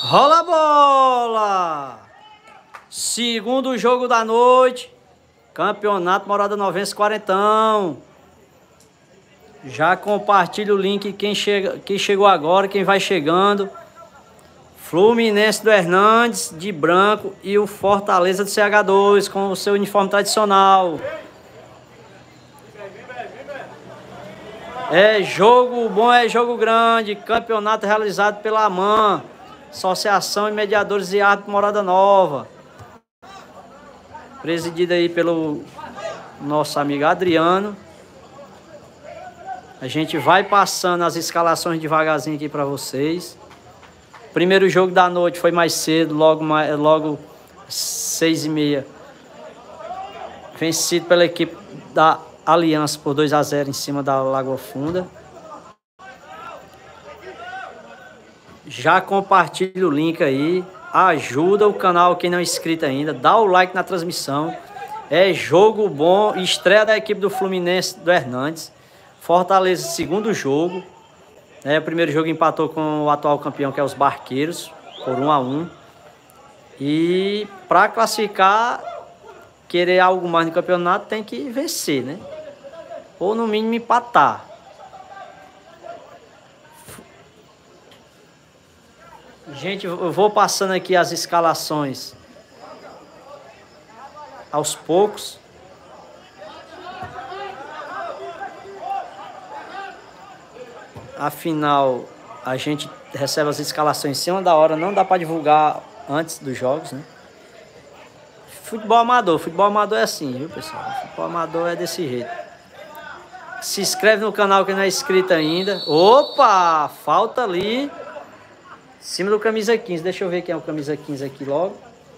Rola a bola! Segundo jogo da noite. Campeonato Morada Novense Quarentão. Já compartilha o link quem chegou agora, quem vai chegando. Fluminense do Hernandes de branco e o Fortaleza do CH2 com o seu uniforme tradicional. É jogo bom, é jogo grande. Campeonato realizado pela AMAN, Associação de Mediadores e Árbitros Morada Nova. Presidido aí pelo nosso amigo Adriano. A gente vai passando as escalações devagarzinho aqui para vocês. Primeiro jogo da noite foi mais cedo, logo 6h30. Vencido pela equipe da Aliança por 2-0 em cima da Lagoa Funda. Já compartilha o link aí. Ajuda o canal, quem não é inscrito ainda. Dá o like na transmissão. É jogo bom. Estreia da equipe do Fluminense do Hernandes. Fortaleza, segundo jogo. O primeiro jogo empatou com o atual campeão, que é os Barqueiros, por 1-1. E para classificar, querer algo mais no campeonato, tem que vencer, né? Ou no mínimo empatar. Gente, eu vou passando aqui as escalações aos poucos. Afinal, a gente recebe as escalações em cima da hora, não dá para divulgar antes dos jogos, né? Futebol amador é assim, viu, pessoal? Futebol amador é desse jeito. Se inscreve no canal que não é inscrito ainda. Opa, falta ali em cima do camisa 15. Deixa eu ver quem é o camisa 15 aqui logo.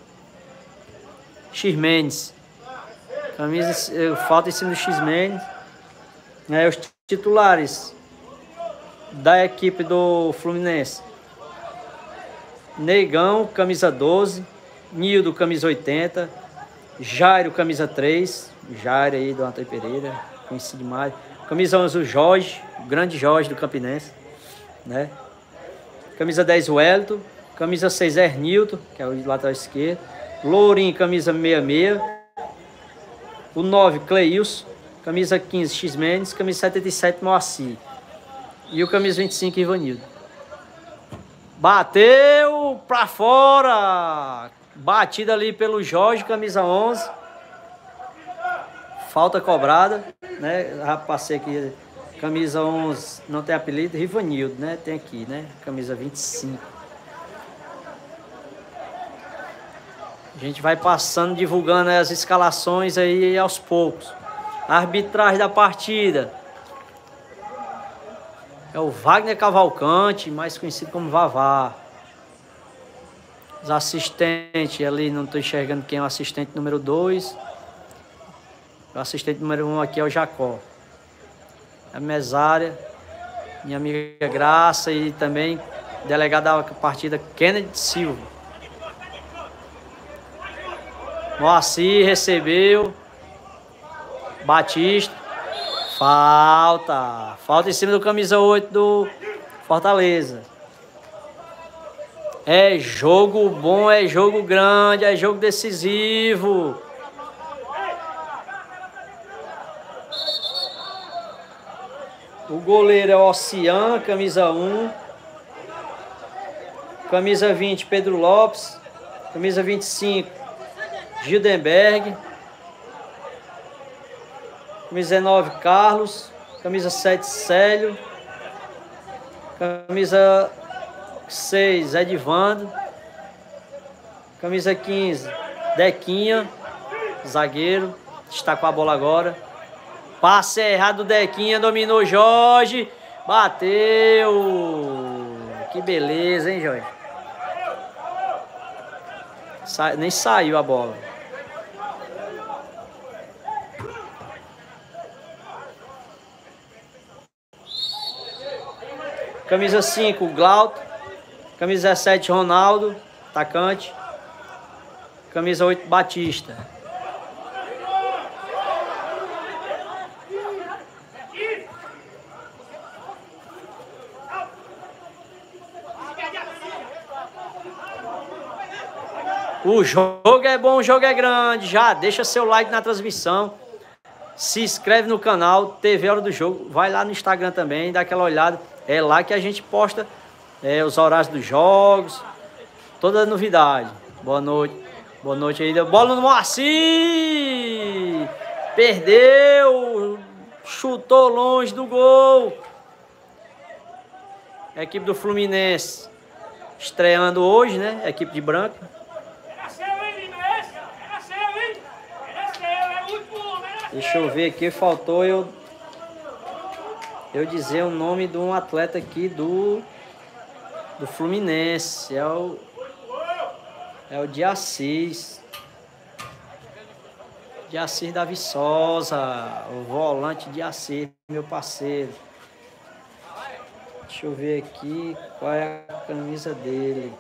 X-Mendes. Falta em cima do X-Mendes. Os titulares da equipe do Fluminense: Negão, camisa 12. Nildo, camisa 80. Jairo, camisa 3. Jairo aí do Antônio Pereira, conhecido demais. Camisa 11, o Jorge, o grande Jorge do Campinense, né? Camisa 10, o Wellington. Camisa 6, Ernilton, que é o lateral esquerdo. Lourinho, camisa 66. O 9, Cleilson. Camisa 15, X-Mendes. Camisa 77, Moacir. E o camisa 25, Ivanildo. Bateu pra fora. Batida ali pelo Jorge, camisa 11. Falta cobrada, né? Já passei aqui. Camisa 11, não tem apelido, Rivanildo, né? Tem aqui, né? Camisa 25. A gente vai passando, divulgando as escalações aí aos poucos. A arbitragem da partida é o Wagner Cavalcante, mais conhecido como Vavá. Os assistentes ali, não estou enxergando quem é o assistente número 2. O assistente número 1 aqui é o Jacó. A mesária, minha amiga Graça, e também delegado da partida, Kennedy Silva. Moacir recebeu. Batista. Falta em cima do camisa 8 do Fortaleza. É jogo bom, é jogo grande, é jogo decisivo. O goleiro é o Ocean, camisa 1. Camisa 20, Pedro Lopes. Camisa 25, Gildenberg. Camisa 19, Carlos. Camisa 7, Célio. Camisa 6, Edivando. Camisa 15, Dequinha, zagueiro. Está com a bola agora. Passe errado do Dequinha, dominou Jorge. Bateu. Que beleza, hein, Jorge? Nem saiu a bola. Camisa 5, Glauto. Camisa 17, Ronaldo, atacante. Camisa 8, Batista. O jogo é bom, o jogo é grande. Já deixa seu like na transmissão. Se inscreve no canal TV Hora do Jogo. Vai lá no Instagram também, dá aquela olhada. É lá que a gente posta os horários dos jogos, toda a novidade. Boa noite. Boa noite aí. Bola no Moacir. Perdeu. Chutou longe do gol. A equipe do Fluminense estreando hoje, né? A equipe de branco. Deixa eu ver aqui, faltou eu dizer o nome de um atleta aqui do Fluminense. É o de Assis. De Assis da Viçosa, o volante de Assis, meu parceiro. Deixa eu ver aqui qual é a camisa dele.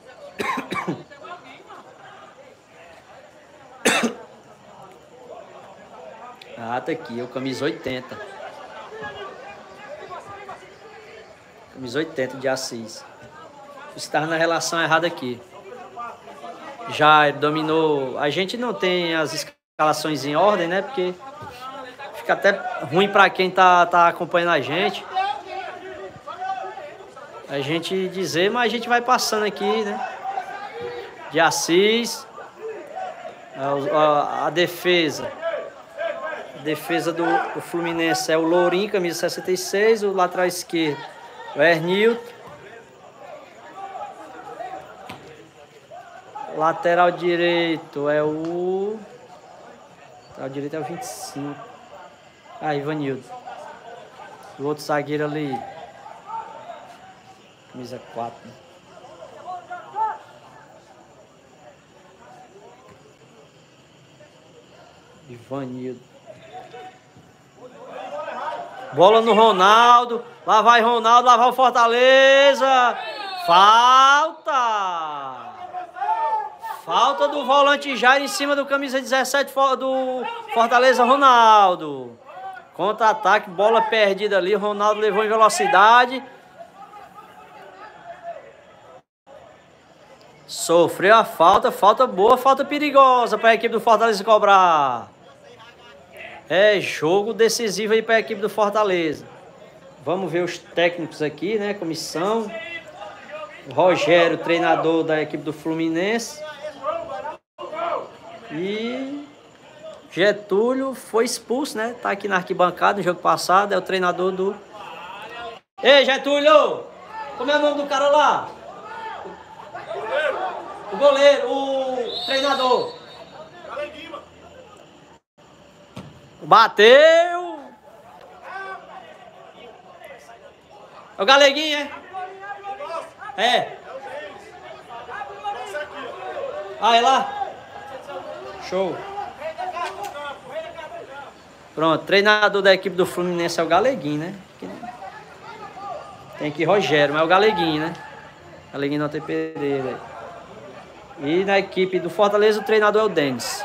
Ah, tá aqui, o camisa 80. Camisa 80 de Assis. Está na relação errada aqui. Já dominou. A gente não tem as escalações em ordem, né? Porque fica até ruim para quem tá acompanhando a gente. A gente dizer, mas a gente vai passando aqui, né? De Assis. A defesa. A defesa do Fluminense é o Lourinho, camisa 66. O lateral esquerdo, o Ernilton. Lateral direito é o... Lateral direito é o 25. Ah, Ivanildo. O outro zagueiro ali. Camisa 4. Né? Ivanildo. Bola no Ronaldo. Lá vai Ronaldo, lá vai o Fortaleza. Falta! Falta do volante Jair em cima do camisa 17 do Fortaleza, Ronaldo. Contra-ataque, bola perdida ali. Ronaldo levou em velocidade. Sofreu a falta. Falta boa, falta perigosa para a equipe do Fortaleza cobrar. É jogo decisivo aí para a equipe do Fortaleza. Vamos ver os técnicos aqui, né? Comissão. Rogério, treinador da equipe do Fluminense. E Getúlio foi expulso, né? Tá aqui na arquibancada no jogo passado. É o treinador do... Ei, Getúlio! Como é o nome do cara lá? O goleiro, o treinador. Bateu! É o Galeguinho, é? É. Ah, é lá? Show. Pronto, treinador da equipe do Fluminense é o Galeguinho, né? Tem aqui Rogério, mas é o Galeguinho, né? Galeguinho não tem Pereira. E na equipe do Fortaleza o treinador é o Denis.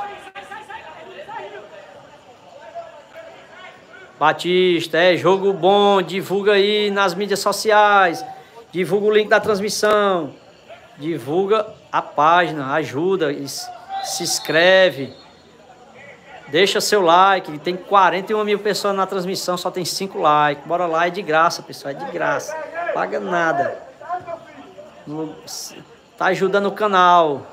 Batista, jogo bom, divulga aí nas mídias sociais, divulga o link da transmissão, divulga a página, ajuda, se inscreve, deixa seu like. Tem 41 mil pessoas na transmissão, só tem 5 likes. Bora lá, é de graça, pessoal, é de graça, paga nada. Tá ajudando o canal.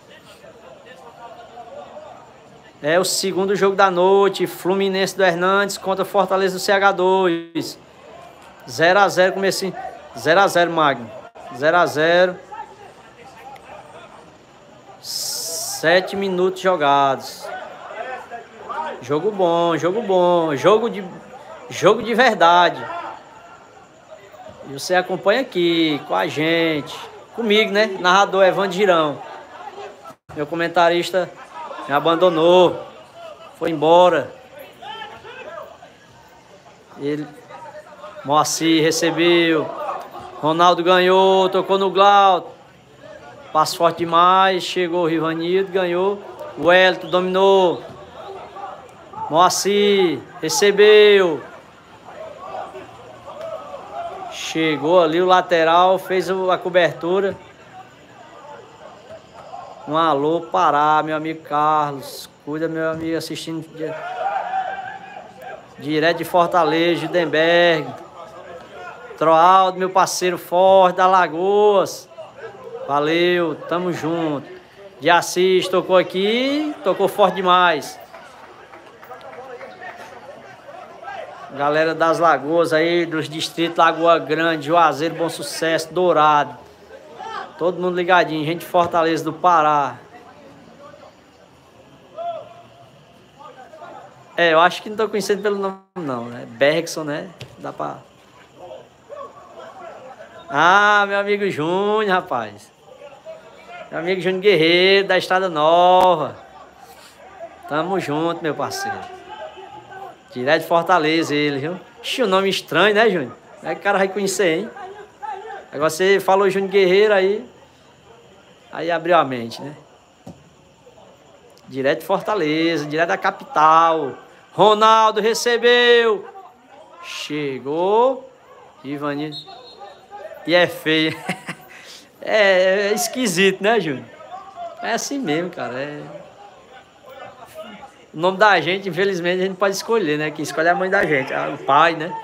É o segundo jogo da noite. Fluminense do Hernandes contra Fortaleza do CH2. 0x0, comecinho. 0x0, Magno. 0x0. 7 minutos jogados. Jogo bom, jogo bom. Jogo de verdade. E você acompanha aqui com a gente. Comigo, né? Narrador Evandro Girão. Meu comentarista me abandonou. Foi embora. Ele... Moacir recebeu. Ronaldo ganhou. Tocou no Glauco. Passo forte demais. Chegou o Rivanildo. Ganhou. O Wellington dominou. Moacir recebeu. Chegou ali o lateral. Fez a cobertura. Um alô, Pará, meu amigo Carlos. Cuida, meu amigo, assistindo direto de Fortaleza, Judenberg. Troaldo, meu parceiro forte da Lagoas. Valeu, tamo junto. De Assis tocou aqui, tocou forte demais. Galera das Lagoas aí, dos distritos Lagoa Grande, Juazeiro, Bom Sucesso, Dourado. Todo mundo ligadinho, gente de Fortaleza do Pará. Eu acho que não tô conhecendo pelo nome não, né? Bergson, né? Dá pra... Ah, meu amigo Júnior, rapaz. Meu amigo Júnior Guerreiro, da Estrada Nova. Tamo junto, meu parceiro. Direto de Fortaleza ele, viu? Ixi, o nome estranho, né, Júnior? Como é que o cara vai conhecer, hein? Agora você falou Júnior Guerreiro aí. Aí abriu a mente, né? Direto de Fortaleza, direto da capital. Ronaldo recebeu. Chegou. Ivanildo. E é feio. É esquisito, né, Júnior? É assim mesmo, cara. O nome da gente, infelizmente, a gente pode escolher, né? Quem escolhe é a mãe da gente, o pai, né?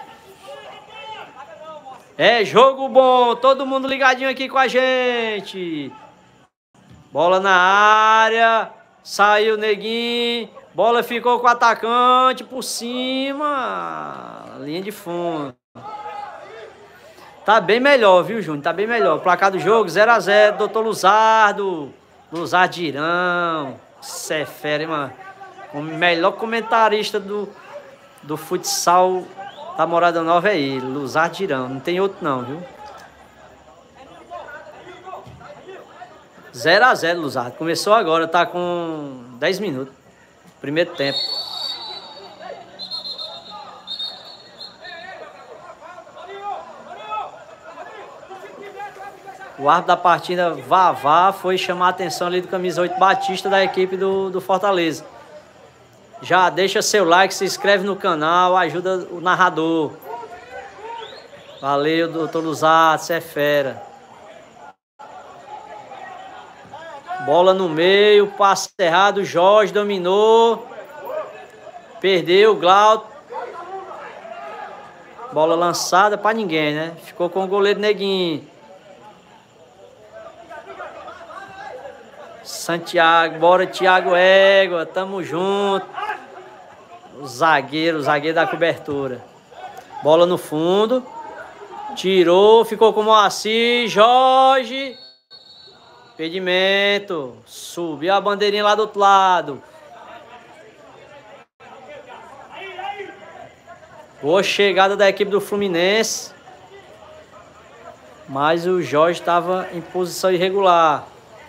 É jogo bom, todo mundo ligadinho aqui com a gente. Bola na área, saiu o Neguinho, bola ficou com o atacante por cima, linha de fundo. Tá bem melhor, viu, Júnior? Tá bem melhor. Placar do jogo, 0 a 0, doutor Luzardo, Luzardirão, cê é fera, hein, mano? O melhor comentarista do futsal da Morada Nova é ele, Luzardirão. Não tem outro não, viu? 0 a 0, Luzardo. Começou agora, tá com 10 minutos. Primeiro tempo. O árbitro da partida, Vavá, foi chamar a atenção ali do camisa 8 Batista da equipe do Fortaleza. Já deixa seu like, se inscreve no canal, ajuda o narrador. Valeu, doutor Luzardo, você é fera. Bola no meio, passe errado, Jorge dominou. Perdeu, Glauco. Bola lançada pra ninguém, né? Ficou com o goleiro Neguinho. Santiago, bora Thiago Égua, tamo junto. O zagueiro da cobertura. Bola no fundo. Tirou, ficou com o Moacir, Jorge. Impedimento. Subiu a bandeirinha lá do outro lado. Boa chegada da equipe do Fluminense. Mas o Jorge estava em posição irregular.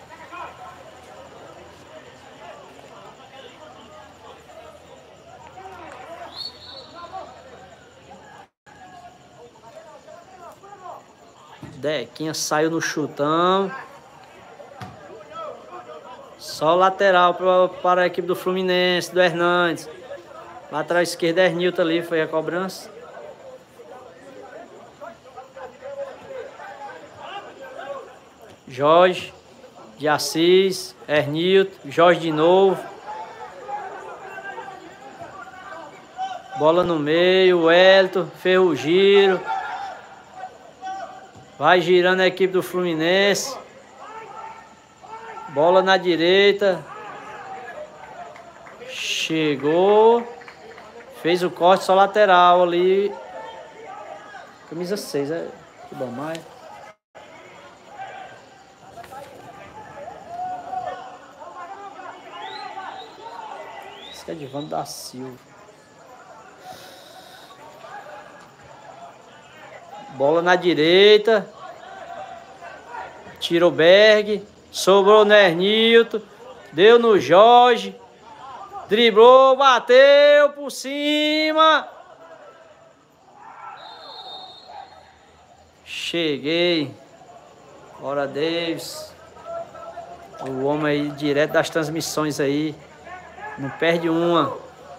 Dequinha saiu no chutão. Só lateral para a equipe do Fluminense, do Hernandes. Lateral esquerdo, Hernilton ali, foi a cobrança. Jorge, de Assis, Hernilton, Jorge de novo. Bola no meio, Wellington, ferro giro. Vai girando a equipe do Fluminense. Bola na direita. Chegou. Fez o corte só lateral ali. Camisa 6, é Ribamar. Esse que é Edvando da Silva. Bola na direita. Tira o Berg. Sobrou no Hernilton. Deu no Jorge. Driblou, bateu por cima. Cheguei. Bora, Davis. O homem aí direto das transmissões aí. Não perde uma.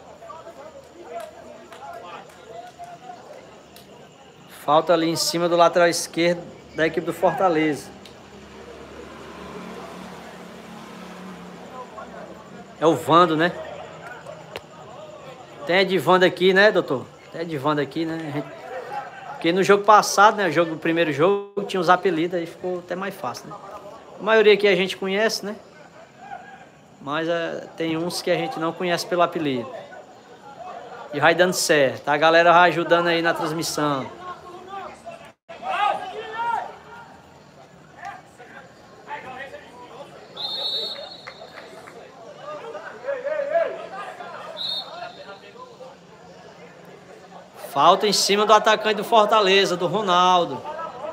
Falta ali em cima do lateral esquerdo da equipe do Fortaleza. É o Vando, né? Tem Edvando aqui, né, doutor? Tem Edvando aqui, né? Porque no jogo passado, né? O primeiro jogo, tinha os apelidos, aí ficou até mais fácil, né? A maioria aqui a gente conhece, né? Mas tem uns que a gente não conhece pelo apelido. E vai dando certo. A galera vai ajudando aí na transmissão. Falta em cima do atacante do Fortaleza, do Ronaldo.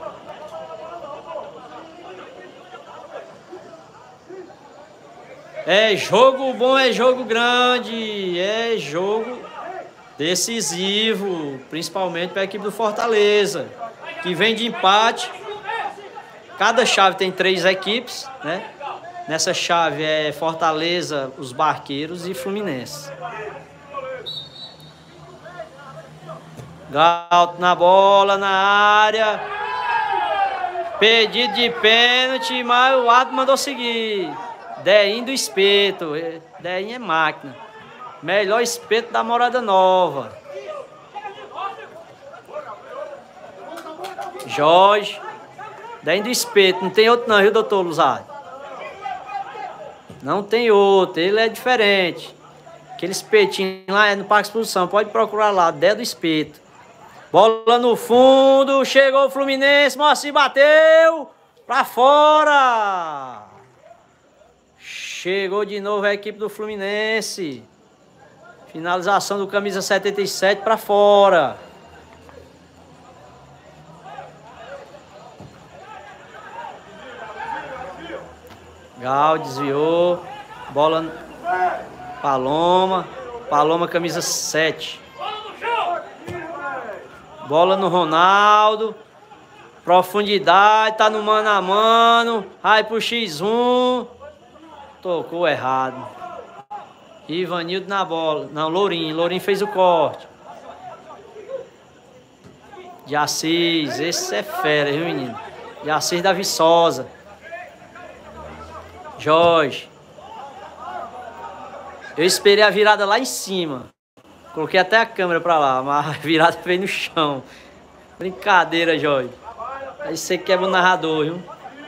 É jogo bom, é jogo grande, é jogo decisivo, principalmente para a equipe do Fortaleza, que vem de empate. Cada chave tem 3 equipes, né? Nessa chave é Fortaleza, os Barqueiros e Fluminense. Galto na bola, na área. Pedido de pênalti, mas o árbitro mandou seguir. Deinho do Espeto. Deinho é máquina. Melhor espeto da Morada Nova. Jorge. Deinho do Espeto. Não tem outro não, viu, doutor Luzado? Não tem outro. Ele é diferente. Aquele espetinho lá é no Parque Exposição. Pode procurar lá. Dé do Espeto. Bola no fundo. Chegou o Fluminense. Moacir bateu. Pra fora. Chegou de novo a equipe do Fluminense. Finalização do camisa 77 para fora. Gal desviou. Bola Paloma. Paloma camisa 7. Bola no Ronaldo. Profundidade. Tá no mano a mano. Vai pro X1. Tocou errado. Ivanildo na bola. Não, Lourinho. Lourinho fez o corte. De Assis. Esse é fera, viu, menino? De Assis da Viçosa. Jorge. Eu esperei a virada lá em cima. Coloquei até a câmera pra lá, mas a virada veio no chão. Brincadeira, Jorge. Aí você quebra o narrador, viu?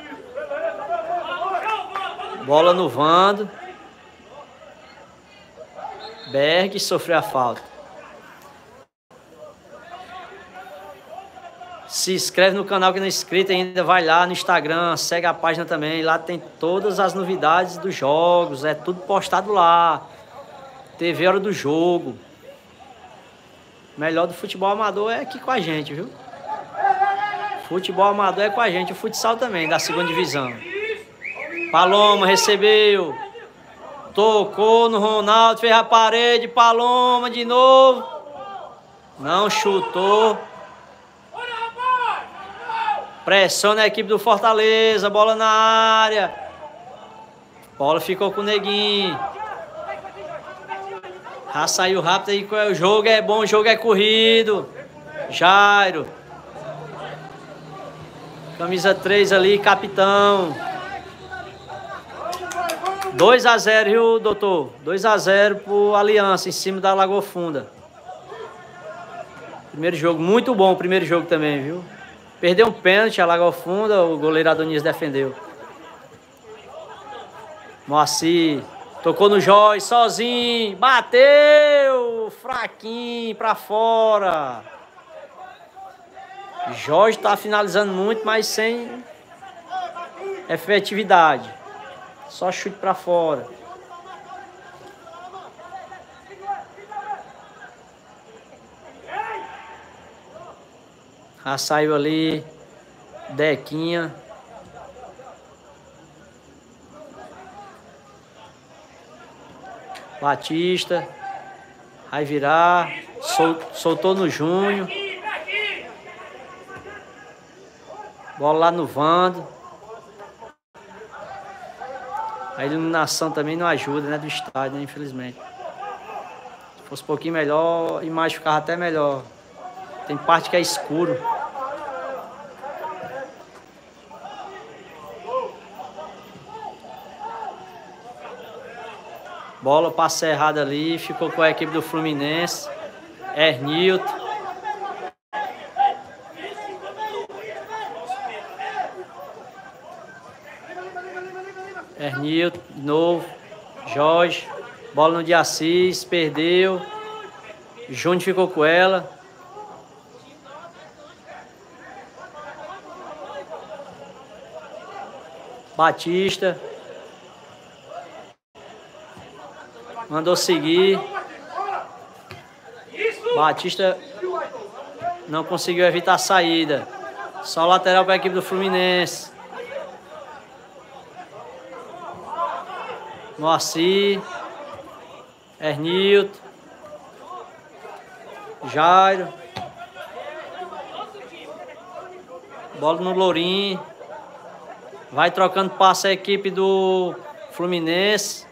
Bola no Vando. Berg sofreu a falta. Se inscreve no canal que não é inscrito ainda, vai lá no Instagram, segue a página também. Lá tem todas as novidades dos jogos, é tudo postado lá. TV Hora do Jogo. Melhor do futebol amador é aqui com a gente, viu? Futebol amador é com a gente, o futsal também, da 2ª divisão. Paloma recebeu. Tocou no Ronaldo, fez a parede. Paloma de novo. Não chutou. Pressiona a equipe do Fortaleza. Bola na área. Bola ficou com o Neguinho. Já saiu rápido aí. O jogo é bom, o jogo é corrido. Jairo. Camisa 3 ali, capitão. 2-0, viu, doutor? 2-0 pro Aliança, em cima da Lagoa Funda. Primeiro jogo, muito bom o primeiro jogo também, viu? Perdeu um pênalti, a Lagoa Funda, o goleiro Adonis defendeu. Moacir, tocou no Jorge, sozinho, bateu, fraquinho, pra fora. Jorge tá finalizando muito, mas sem efetividade. Só chute pra fora. Já saiu ali. Dequinha. Batista. Vai virar. Soltou no Júnior. Bola lá no Vando. A iluminação também não ajuda, né, do estádio, né, infelizmente. Se fosse um pouquinho melhor, a imagem ficava até melhor. Tem parte que é escuro. Bola passe errada ali, ficou com a equipe do Fluminense. Hernilton. Hernilton, de novo. Jorge. Bola no de Assis, perdeu. Júnior ficou com ela. Batista. Mandou seguir. Batista não conseguiu evitar a saída. Só lateral para a equipe do Fluminense. Moacir. Hernilton. Jairo. Bola no Lourinho. Vai trocando passe a equipe do Fluminense.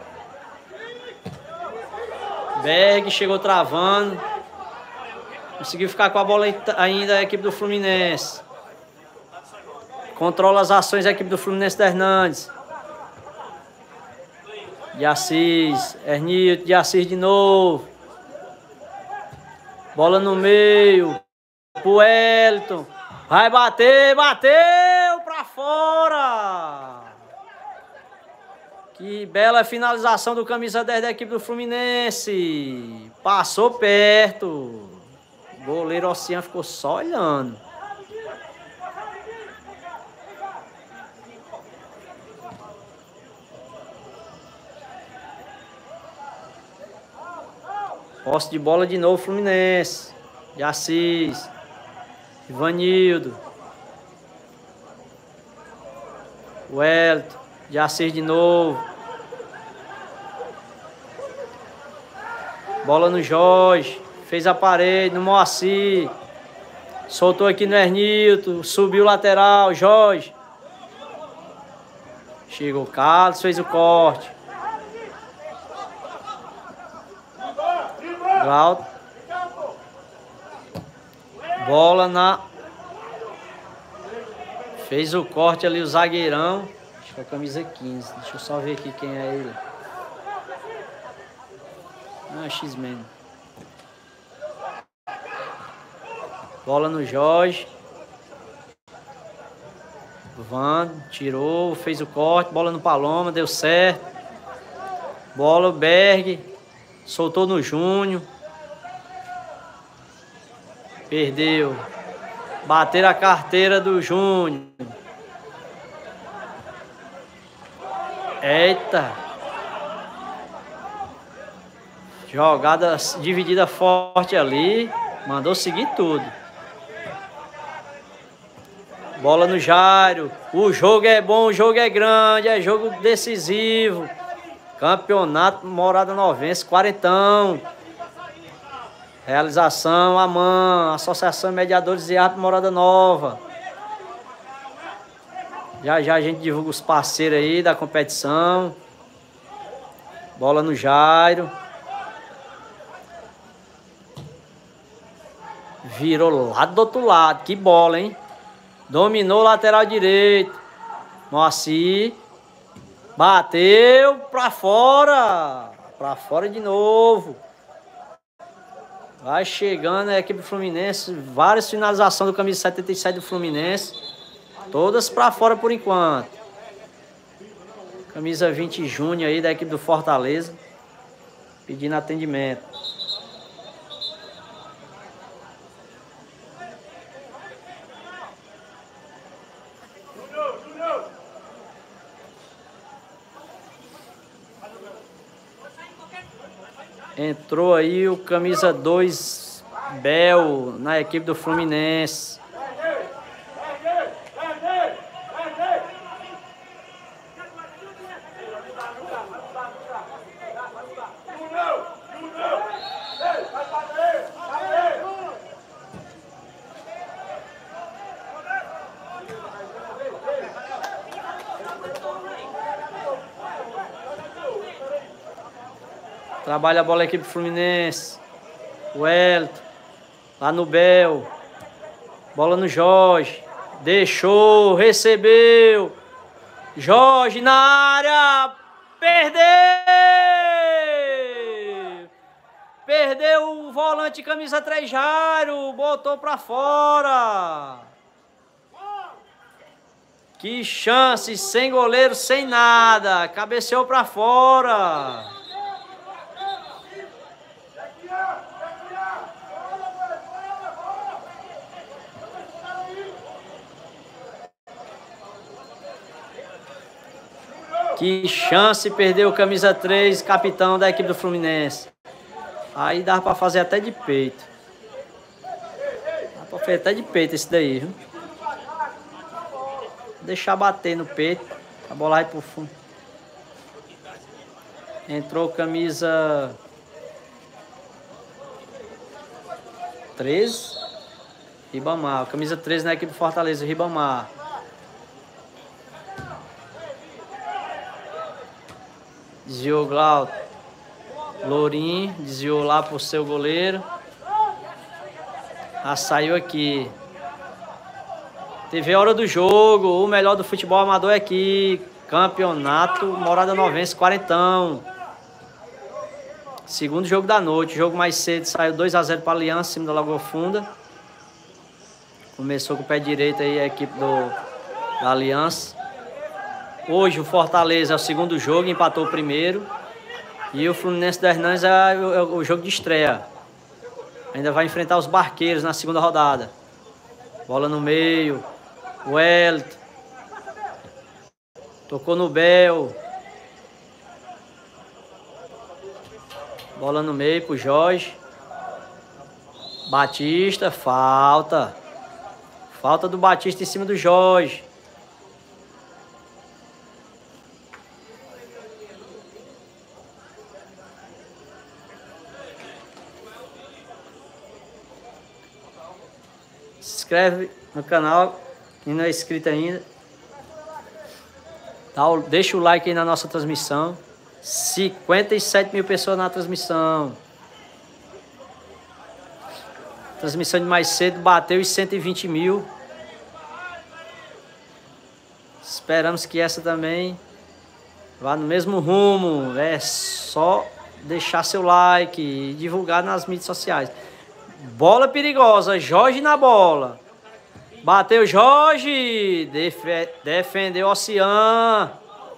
Berg chegou travando. Conseguiu ficar com a bola ainda a equipe do Fluminense. Controla as ações da equipe do Fluminense da Hernandes. De Assis. Hernilton, de Assis de novo. Bola no meio. Pro Wellington. Vai bater, bateu pra fora. Que bela finalização do camisa 10 da equipe do Fluminense. Passou perto. O goleiro Oceano ficou só olhando. Posse de bola de novo, Fluminense. De Assis. Ivanildo. Wellington. De Assis de novo. Bola no Jorge. Fez a parede no Moacir. Soltou aqui no Hernilton. Subiu o lateral. Jorge. Chegou o Carlos. Fez o corte. Glauco. Bola na... Fez o corte ali o zagueirão. Acho que é a camisa 15. Deixa eu só ver aqui quem é ele. Ah, X-Men. Bola no Jorge. Vando, tirou, fez o corte. Bola no Paloma, deu certo. Bola o Berg. Soltou no Júnior. Perdeu. Bateram a carteira do Júnior. Eita. Jogada dividida forte ali. Mandou seguir tudo. Bola no Jairo. O jogo é bom, o jogo é grande. É jogo decisivo. Campeonato Morada Novense, quarentão. Realização, AMAN, Associação de Mediadores e Árbitros Morada Nova. Já já a gente divulga os parceiros aí da competição. Bola no Jairo. Virou lá do outro lado. Que bola, hein? Dominou o lateral direito. Moacir. Bateu pra fora. Pra fora de novo. Vai chegando a equipe do Fluminense. Várias finalizações do camisa 77 do Fluminense. Todas pra fora por enquanto. Camisa 20 Júnior aí da equipe do Fortaleza. Pedindo atendimento. Entrou aí o camisa 2 Bel na equipe do Fluminense. Trabalha a bola a equipe Fluminense. Wellington. Lá no Bel. Bola no Jorge. Deixou. Recebeu. Jorge na área. Perdeu o volante camisa 3, Jairo. Botou pra fora. Que chance, sem goleiro, sem nada. Cabeceou pra fora. Que chance, perdeu o camisa 3, capitão da equipe do Fluminense. Aí dava pra fazer até de peito. Dá pra fazer até de peito esse daí, viu? Deixar bater no peito. A bola vai pro fundo. Entrou camisa 13. Ribamar. Camisa 13 na equipe do Fortaleza, Ribamar. Desviou o Glauco. Lourinho desviou lá pro seu goleiro. Saiu aqui. TV Hora do Jogo. O melhor do futebol amador é aqui. Campeonato Morada Novense, quarentão. Segundo jogo da noite. Jogo mais cedo saiu 2-0 para a Aliança, em cima da Lagoa Funda. Começou com o pé direito aí a equipe da Aliança. Hoje o Fortaleza é o segundo jogo, empatou o primeiro. E o Fluminense do Hernandes é o jogo de estreia. Ainda vai enfrentar os Barqueiros na segunda rodada. Bola no meio. O Wellington. Tocou no Bel. Bola no meio pro Jorge. Batista, falta. Falta do Batista em cima do Jorge. Se inscreve no canal, quem não é inscrito ainda. Deixa o like aí na nossa transmissão. 57 mil pessoas na transmissão. Transmissão de mais cedo bateu os 120 mil. Esperamos que essa também vá no mesmo rumo. É só deixar seu like e divulgar nas mídias sociais. Bola perigosa, Jorge na bola. Bateu Jorge. Defendeu Ocean.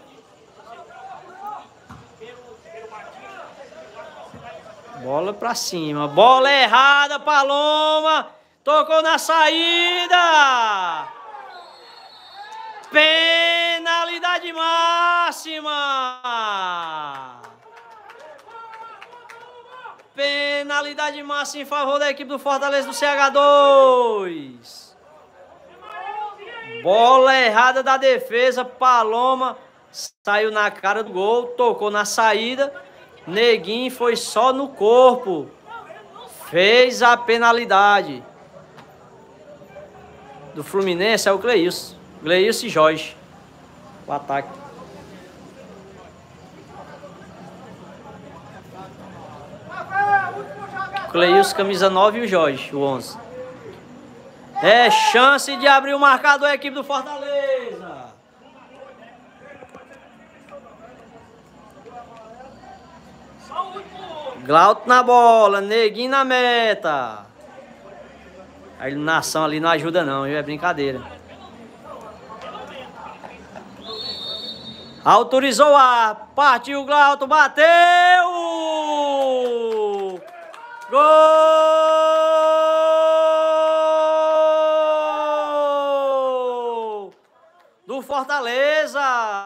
Bola pra cima. Bola errada, Paloma. Tocou na saída. Penalidade máxima. Penalidade máxima em favor da equipe do Fortaleza do CH2. Bola errada da defesa. Paloma saiu na cara do gol. Tocou na saída. Neguinho foi só no corpo. Fez a penalidade. Do Fluminense é o Cleilson. Cleilson e Jorge. O ataque. Cleilson, camisa 9 e o Jorge, o 11. É chance de abrir o marcador a equipe do Fortaleza. Glauco na bola, Neguinho na meta. A iluminação ali não ajuda não, é brincadeira. Autorizou o ar, partiu o Glauco, bateu! Gol! Do Fortaleza!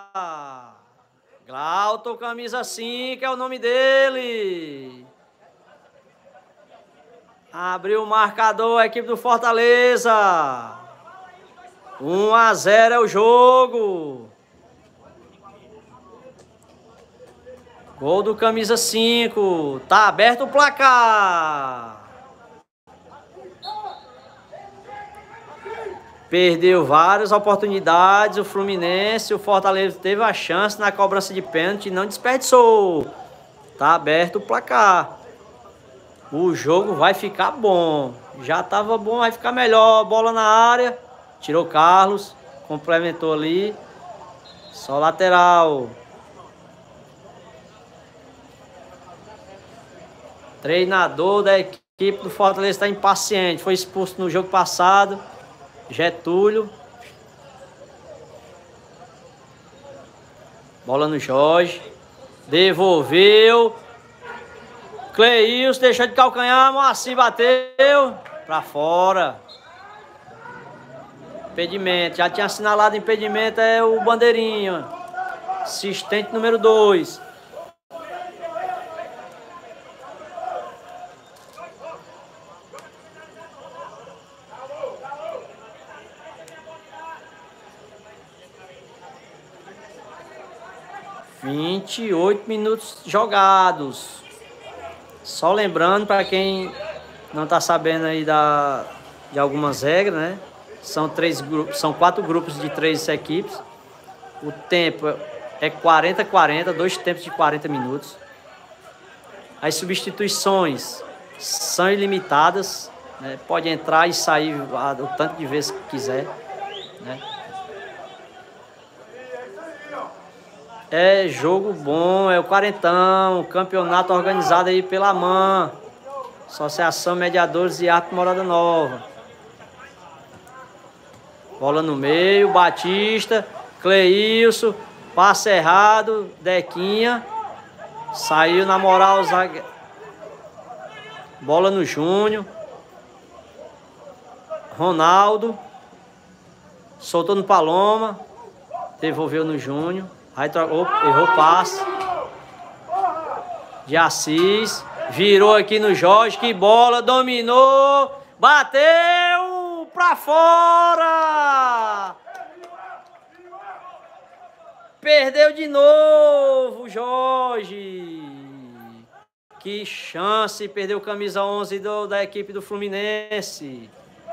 Glauco, camisa 5, é o nome dele. Abriu o marcador a equipe do Fortaleza. 1-0 é o jogo. Gol do camisa 5. Tá aberto o placar. Perdeu várias oportunidades o Fluminense. O Fortaleza teve a chance na cobrança de pênalti e não desperdiçou. Tá aberto o placar. O jogo vai ficar bom. Já tava bom, vai ficar melhor. Bola na área. Tirou Carlos. Complementou ali. Só lateral. Treinador da equipe do Fortaleza está impaciente. Foi expulso no jogo passado. Getúlio. Bola no Jorge. Devolveu. Cleilson deixou de calcanhar. Moacir bateu. Pra fora. Impedimento. Já tinha assinalado impedimento. É o bandeirinha. Assistente número 2. (28 minutos jogados). Só lembrando para quem não está sabendo aí de algumas regras, né? São 4 grupos de 3 equipes. O tempo é 40-40, 2 tempos de 40 minutos. As substituições são ilimitadas, né? Pode entrar e sair o tanto de vezes que quiser, né? É jogo bom, é o quarentão, campeonato organizado aí pela AMAN, Associação Mediadores e Arte Morada Nova. Bola no meio, Batista, Cleilson, passe errado, Dequinha, saiu na moral, zague... Bola no Júnior, Ronaldo, soltou no Paloma, devolveu no Júnior. Aí errou o passe. De Assis. Virou aqui no Jorge. Que bola. Dominou. Bateu. Pra fora. Perdeu de novo, Jorge. Que chance. Perdeu camisa 11 da equipe do Fluminense.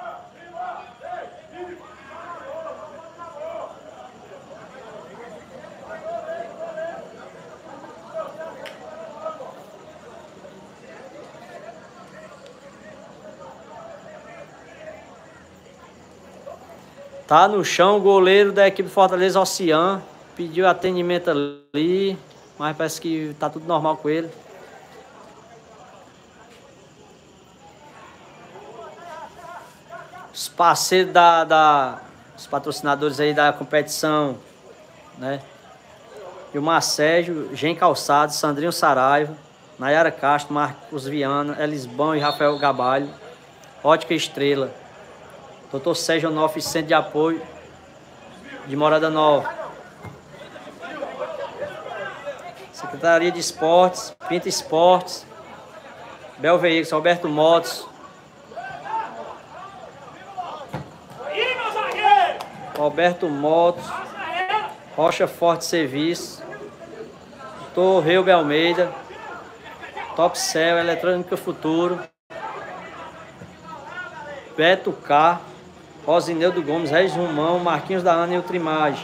Tá no chão o goleiro da equipe Fortaleza, Ocean. Pediu atendimento ali, mas parece que tá tudo normal com ele. Os parceiros os patrocinadores aí da competição, né? Gilmar Sérgio, Gen Calçado, Sandrinho Saraiva, Nayara Castro, Marcos Viana, Elisbão e Rafael Gabalho, Ótica Estrela, Dr. Sérgio Onofre, Centro de Apoio de Morada Nova, Secretaria de Esportes, Pinta Esportes, Bel Veículos, Roberto Motos, Rocha Forte Serviço, Torreube Almeida, Top Cell, Eletrônica Futuro, Beto K, Rosineudo Gomes, Regis Romão, Marquinhos da Ana e Ultrimagem.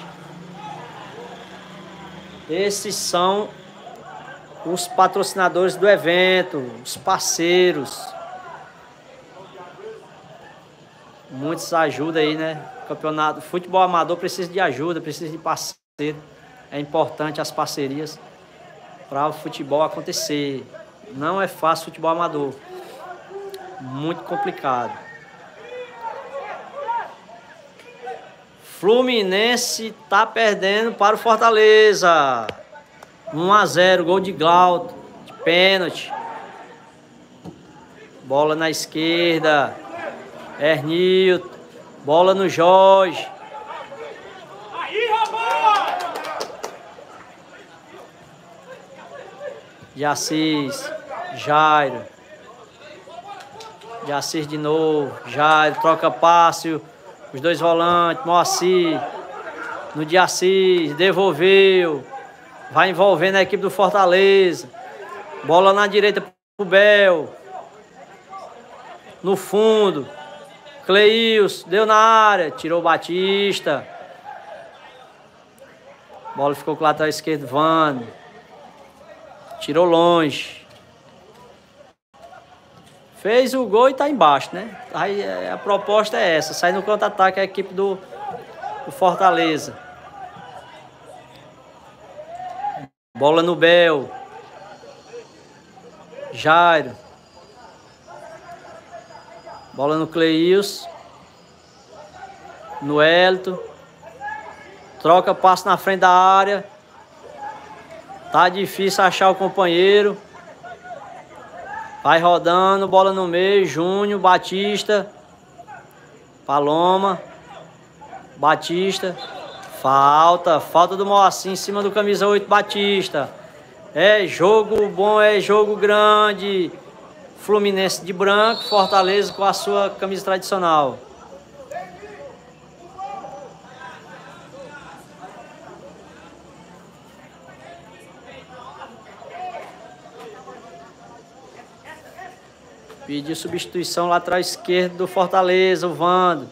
Esses são os patrocinadores do evento, os parceiros. Muitos ajudam aí, né? Campeonato, futebol amador precisa de ajuda, precisa de parceiro. É importante as parcerias para o futebol acontecer. Não é fácil futebol amador. Muito complicado. Fluminense tá perdendo para o Fortaleza. 1-0, gol de Glauto, de pênalti. Bola na esquerda. Hernilton. Bola no Jorge. Aí, rapaz! De Assis. Jairo. De Assis de novo. Jairo, troca passe. Os dois volantes. Moacir. No de Assis. Devolveu. Vai envolvendo a equipe do Fortaleza. Bola na direita pro Bel. No fundo. Cleilson, deu na área, tirou o Batista. Bola ficou com o lateral esquerdo, Vando. Tirou longe. Fez o gol e tá embaixo, né? Aí a proposta é essa, sair no contra-ataque a equipe do Fortaleza. Bola no Bel. Jairo. Bola no Cleils. No Elton. Troca passe na frente da área. Tá difícil achar o companheiro. Vai rodando, bola no meio. Júnior, Batista. Paloma. Batista. Falta do Moacir em cima do camisa 8, Batista. É jogo bom, é jogo grande. Fluminense de branco, Fortaleza com a sua camisa tradicional. Pediu substituição lateral esquerdo do Fortaleza, o Vando.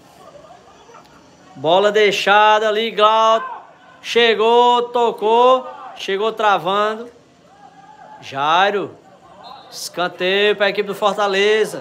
Bola deixada ali, Glauco. Chegou, tocou. Chegou travando. Jairo. Escanteio para a equipe do Fortaleza.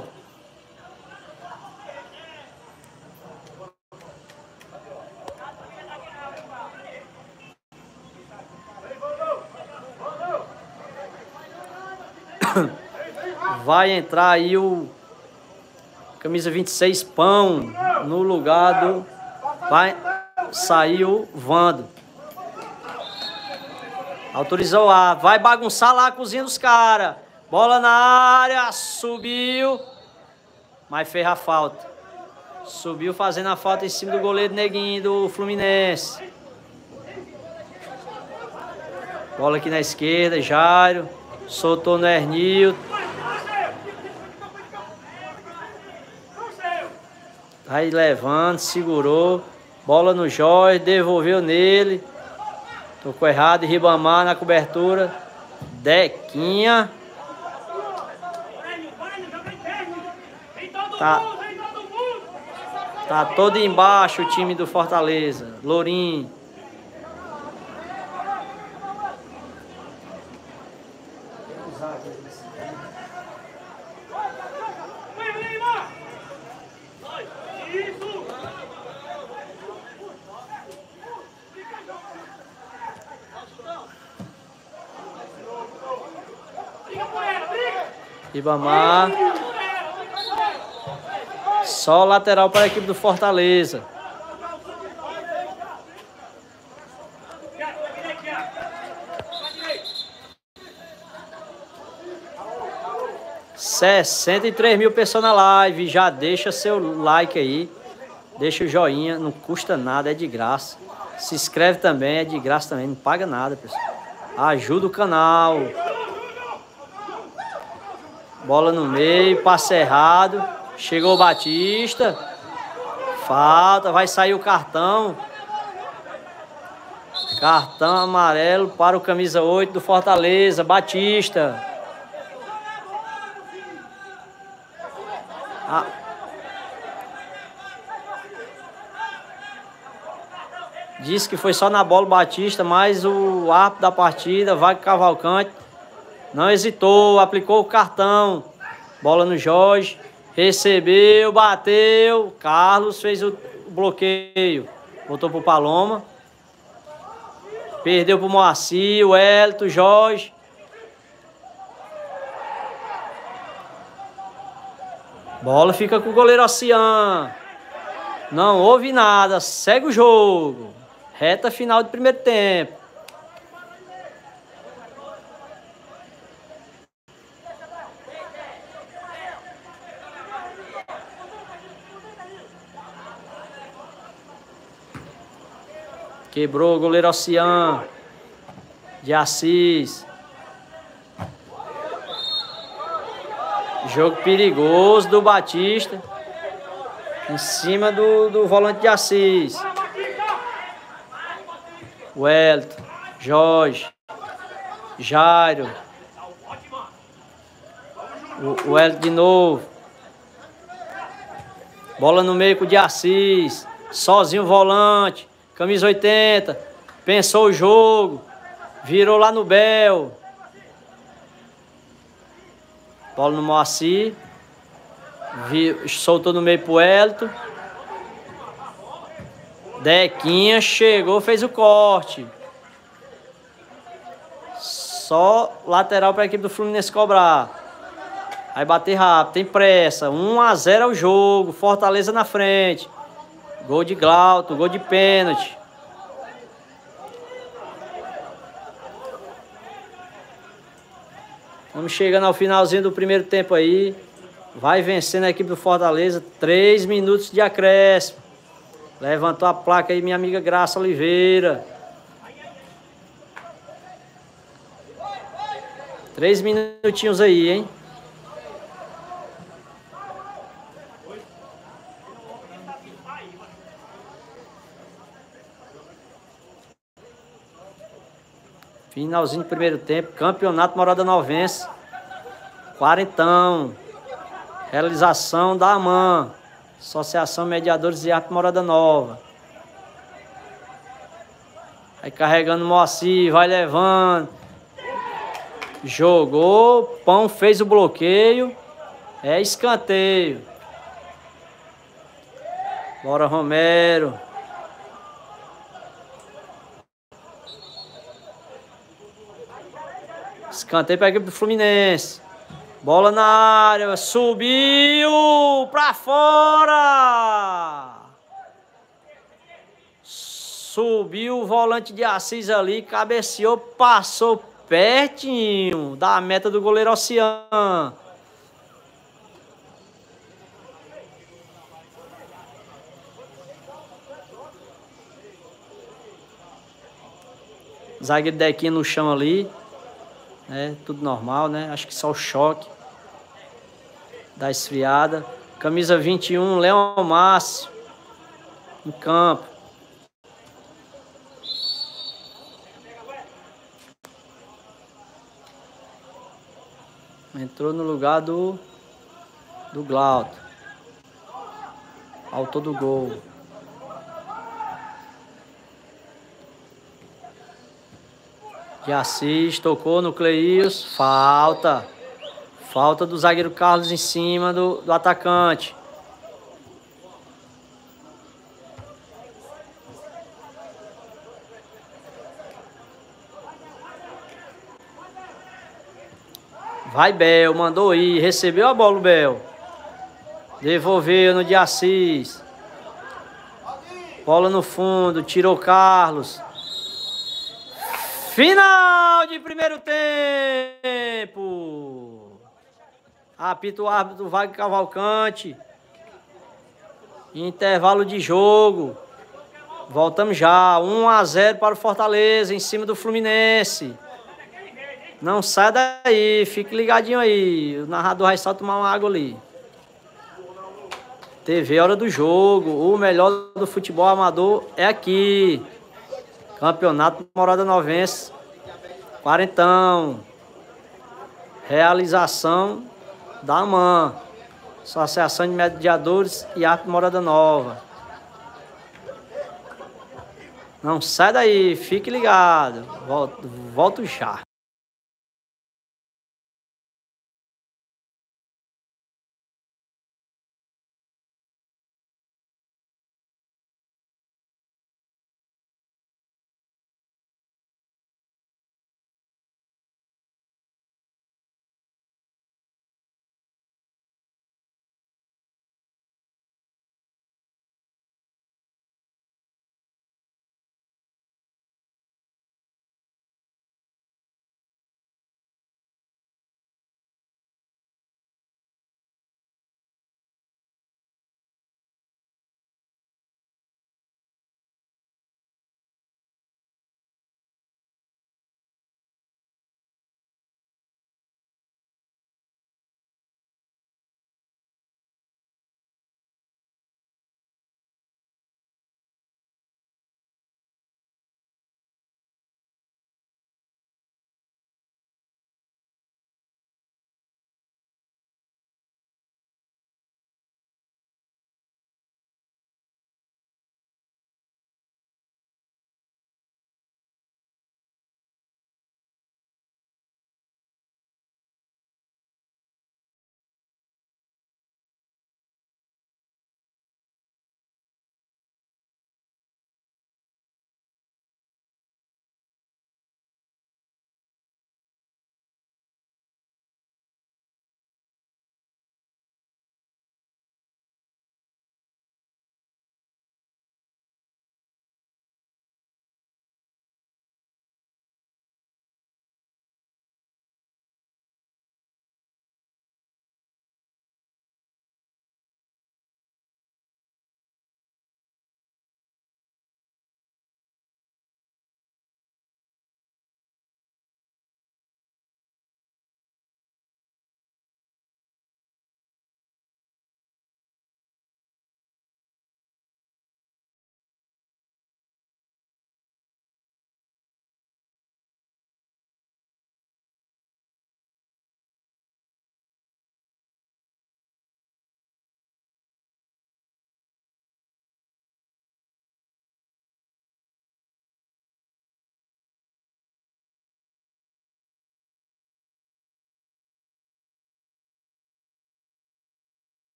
Vai entrar aí o camisa 26, Pão, no lugar do... Vai sair o Vando. Autorizou a... Vai bagunçar lá a cozinha dos caras. Bola na área, subiu. Mas fez a falta. Subiu fazendo a falta em cima do goleiro Neguinho do Fluminense. Bola aqui na esquerda, Jairo. Soltou no Hernil. Aí levando, segurou. Bola no Jorge, devolveu nele. Tocou errado, Ribamar na cobertura. Dequinha. Tá todo embaixo o time do Fortaleza. Lourinho. Ribamar. Só lateral para a equipe do Fortaleza. $63.000 pessoas na live. Já deixa seu like aí. Deixa o joinha. Não custa nada, é de graça. Se inscreve também, é de graça também. Não paga nada, pessoal. Ajuda o canal. Bola no meio, passe errado. Chegou o Batista. Falta, vai sair o cartão. Cartão amarelo para o camisa 8 do Fortaleza, Batista. Disse que foi só na bola o Batista, mas o árbitro da partida, Wagner Cavalcante, não hesitou, aplicou o cartão. Bola no Jorge. Recebeu, bateu. Carlos fez o bloqueio. Voltou pro Paloma. Perdeu pro Moacir, o Elton, Jorge. Bola fica com o goleiro Ocean. Não houve nada. Segue o jogo. Reta final do primeiro tempo. Quebrou o goleiro Ocean. De Assis. Jogo perigoso do Batista. Em cima do volante de Assis. Wellington. Jorge. Jairo. O Wellington de novo. Bola no meio com o de Assis. Sozinho o volante. Camisa 80, pensou o jogo, virou lá no Bel. Bola no Moacir, soltou no meio pro Elton. Dequinha chegou, fez o corte. Só lateral para a equipe do Fluminense cobrar. Vai bater rápido, tem pressa. 1-0 é o jogo. Fortaleza na frente. Gol de Glauto, gol de pênalti. Vamos chegando ao finalzinho do primeiro tempo aí. Vai vencendo a equipe do Fortaleza. 3 minutos de acréscimo. Levantou a placa aí minha amiga Graça Oliveira. 3 minutinhos aí, hein? Finalzinho do primeiro tempo. Campeonato Morada Novense. Quarentão. Realização da AMAN. Associação Mediadores de Arte Morada Nova. Vai carregando o Moacir. Vai levando. Jogou. Pão fez o bloqueio. É escanteio. Bora, Romero. Escanteio para a equipe do Fluminense. Bola na área. Subiu para fora. Subiu o volante de Assis ali. Cabeceou. Passou pertinho da meta do goleiro Ocean. Zagueiro Dequinha no chão ali. Tudo normal, né? Acho que só o choque da esfriada. Camisa 21, Leão Márcio. Em campo. Entrou no lugar do Glauto. Autor do gol. De Assis, tocou no Cleils. Falta. Falta do zagueiro Carlos em cima do atacante. Vai Bel, mandou ir, recebeu a bola o Bel. Devolveu no de Assis. Bola no fundo, tirou Carlos. Final de primeiro tempo. Apita o árbitro Wagner Cavalcante. Intervalo de jogo. Voltamos já. 1-0 para o Fortaleza em cima do Fluminense. Não sai daí, fique ligadinho aí. O narrador vai só tomar uma água ali. TV Hora do Jogo. O melhor do futebol amador é aqui. Campeonato Morada Novense. Quarentão. Realização da AMAN. Associação de Mediadores e Arte Morada Nova. Não sai daí, fique ligado. Volto já.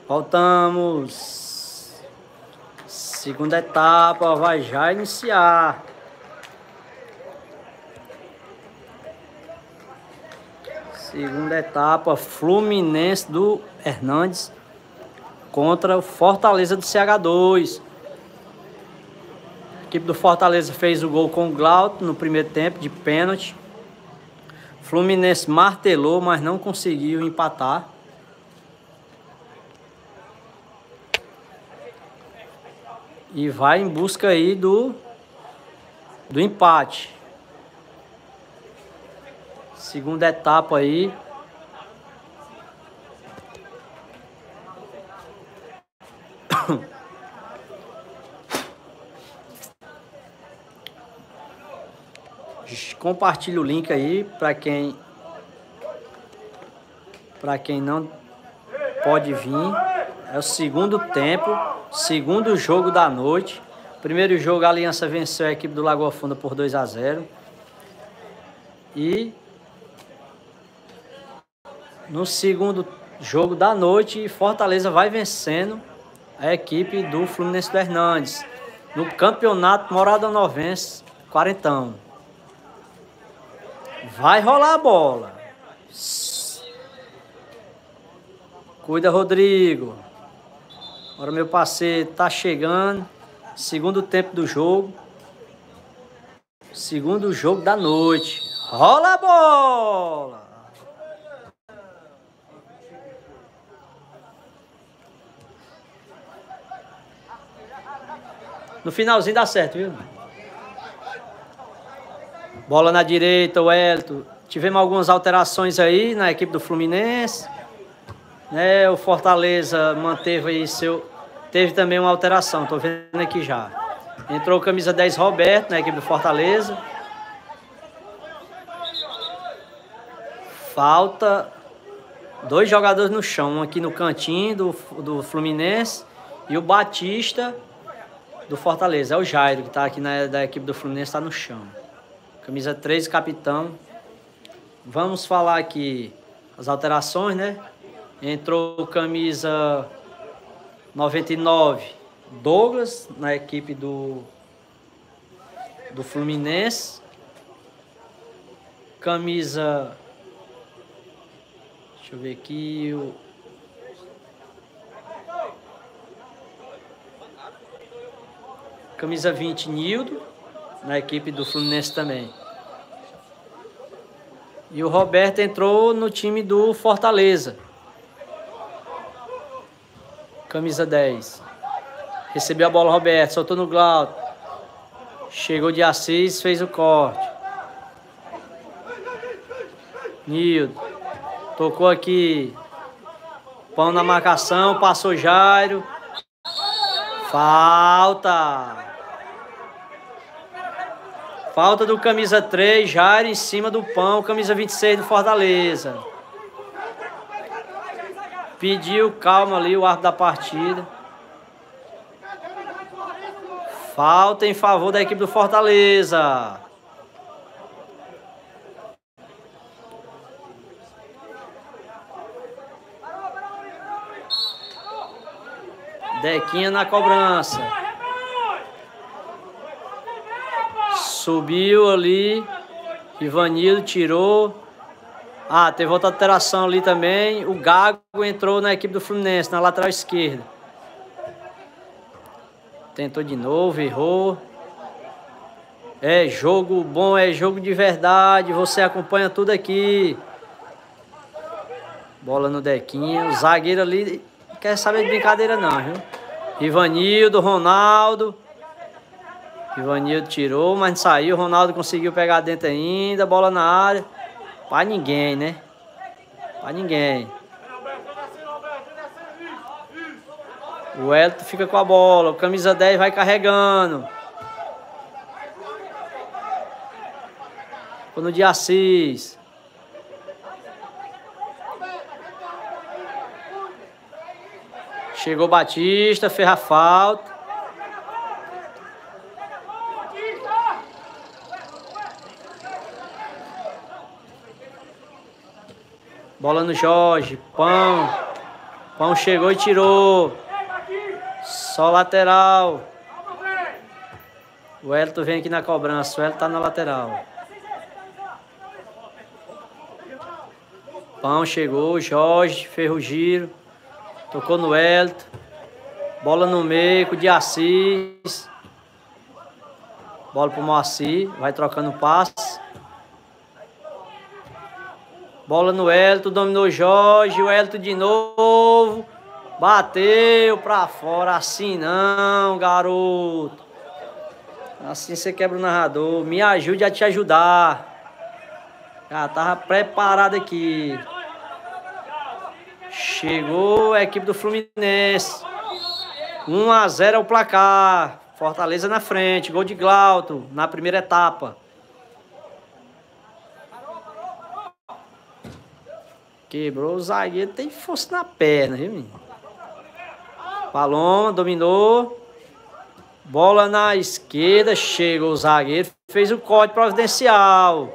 Voltamos. Segunda etapa vai já iniciar. Segunda etapa, Fluminense do Hernandes contra o Fortaleza do CH2. A equipe do Fortaleza fez o gol com o Glauco no primeiro tempo, de pênalti. Fluminense martelou, mas não conseguiu empatar. E vai em busca aí do empate. Segunda etapa aí. Compartilha o link aí para quem não pode vir. É o segundo tempo, segundo jogo da noite. Primeiro jogo a Aliança venceu a equipe do Lagoa Funda por 2-0. E no segundo jogo da noite, Fortaleza vai vencendo a equipe do Fluminense do Hernandes no Campeonato Moradanovense, quarentão. Vai rolar a bola. Cuida, Rodrigo. Agora meu parceiro tá chegando. Segundo tempo do jogo. Segundo jogo da noite. Rola a bola. No finalzinho dá certo, viu? Bola na direita, o Elton. Tivemos algumas alterações aí na equipe do Fluminense. O Fortaleza manteve aí teve também uma alteração, tô vendo aqui já. Entrou o camisa 10 Roberto na equipe do Fortaleza. Falta 2 jogadores no chão, um aqui no cantinho do Fluminense e o Batista do Fortaleza. É o Jairo que tá aqui da equipe do Fluminense, tá no chão. Camisa 13, capitão. Vamos falar aqui as alterações, né? Entrou camisa 99, Douglas, na equipe do Fluminense. Camisa... Deixa eu ver aqui... Camisa 20, Nildo, na equipe do Fluminense também. E o Roberto entrou no time do Fortaleza. Camisa 10. Recebeu a bola, Roberto, soltou no Glauco. Chegou de Assis, fez o corte. Nildo. Tocou aqui. Pão na marcação, passou Jairo. Falta. Falta do camisa 3, Jairo em cima do Pão, camisa 26 do Fortaleza. Pediu calma ali o árbitro da partida. Falta em favor da equipe do Fortaleza. Dequinha na cobrança. Subiu ali. Ivanildo tirou. Ah, teve outra alteração ali também. O Gago entrou na equipe do Fluminense, na lateral esquerda. Tentou de novo, errou. É jogo bom, é jogo de verdade. Você acompanha tudo aqui. Bola no Dequinha. O zagueiro ali não quer saber de brincadeira não, viu? Ivanildo, Ronaldo. Ivanildo tirou, mas não saiu. Ronaldo conseguiu pegar dentro ainda. Bola na área. Pra ninguém, né? Pra ninguém. O Elton fica com a bola. O camisa 10 vai carregando. Ficou no de Assis. Chegou Batista, fez a falta. Bola no Jorge, Pão. Pão chegou e tirou. Só lateral. O Elton vem aqui na cobrança. O Elton tá na lateral. Pão chegou. Jorge fez o giro. Tocou no Elton. Bola no meio com o de Assis. Bola pro Moacir. Vai trocando passe. Bola no Elton. Dominou Jorge. O Elton de novo. Bateu pra fora. Assim não, garoto. Assim você quebra o narrador. Me ajude a te ajudar. Já tava preparado aqui. Chegou a equipe do Fluminense. 1-0 é o placar. Fortaleza na frente. Gol de Glauto na primeira etapa. Quebrou o zagueiro. Tem força na perna, viu, menino? Paloma dominou. Bola na esquerda. Chegou o zagueiro. Fez o corte providencial.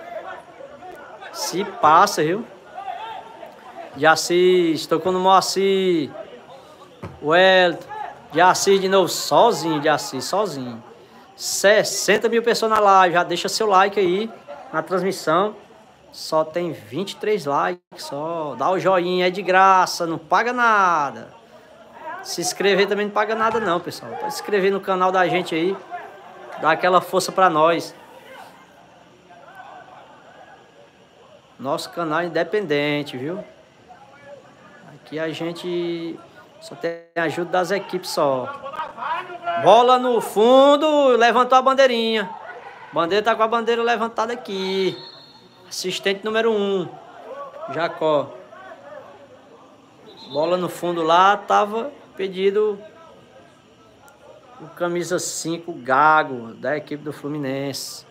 Se passa, viu? De Assis. Tocou no Moacir. O Elton. De Assis de novo. Sozinho, de Assis. Sozinho. 60 mil pessoas na live. Já deixa seu like aí na transmissão. Só tem 23 likes. Só dá o joinha. É de graça. Não paga nada. Se inscrever também não paga nada não, pessoal. Pode se inscrever no canal da gente aí. Dá aquela força pra nós. Nosso canal é independente, viu? Aqui a gente só tem a ajuda das equipes só. Bola no fundo. Levantou a bandeirinha. Bandeira tá com a bandeira levantada aqui. Assistente número 1. Jacó. Bola no fundo lá. Tava pedido o camisa 5 Gago da equipe do Fluminense.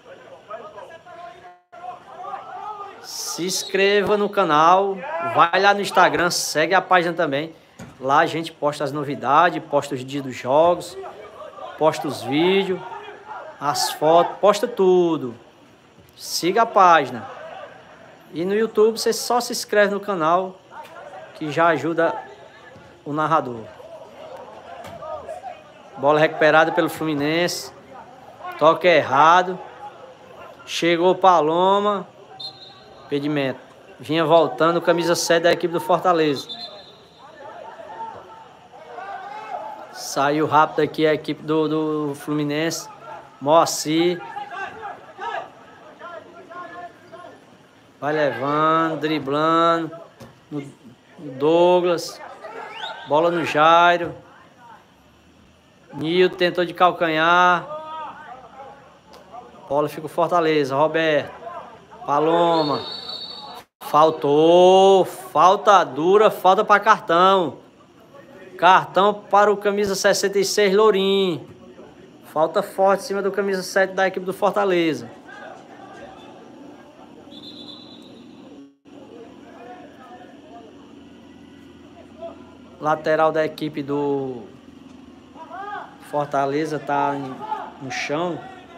Se inscreva no canal, vai lá no Instagram, segue a página também. Lá a gente posta as novidades, posta os dias dos jogos, posta os vídeos, as fotos, posta tudo. Siga a página. E no YouTube você só se inscreve no canal que já ajuda o narrador. Bola recuperada pelo Fluminense. Toque errado. Chegou Paloma. Impedimento. Vinha voltando, camisa 7 da equipe do Fortaleza. Saiu rápido aqui a equipe do Fluminense. Moacir. Vai levando, driblando. No Douglas. Bola no Jairo. Nilton tentou de calcanhar. Bola fica o Fortaleza. Roberto. Paloma. Faltou. Falta dura. Falta para cartão. Cartão para o camisa 66, Lourinho. Falta forte em cima do camisa 7 da equipe do Fortaleza. Lateral da equipe do Fortaleza tá no chão.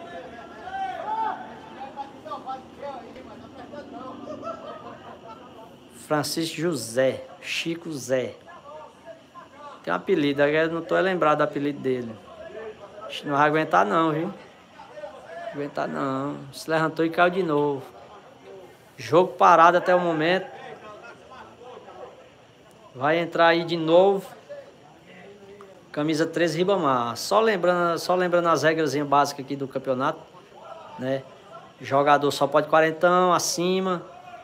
Francisco José, Chico Zé. Tem um apelido, eu não tô lembrado do apelido dele. Não vai aguentar não, viu? Não vai aguentar não. Se levantou e caiu de novo. Jogo parado até o momento. Vai entrar aí de novo. Camisa 13, Ribamar. Só lembrando as regras básicas aqui do campeonato, né? Jogador só pode 40 acima.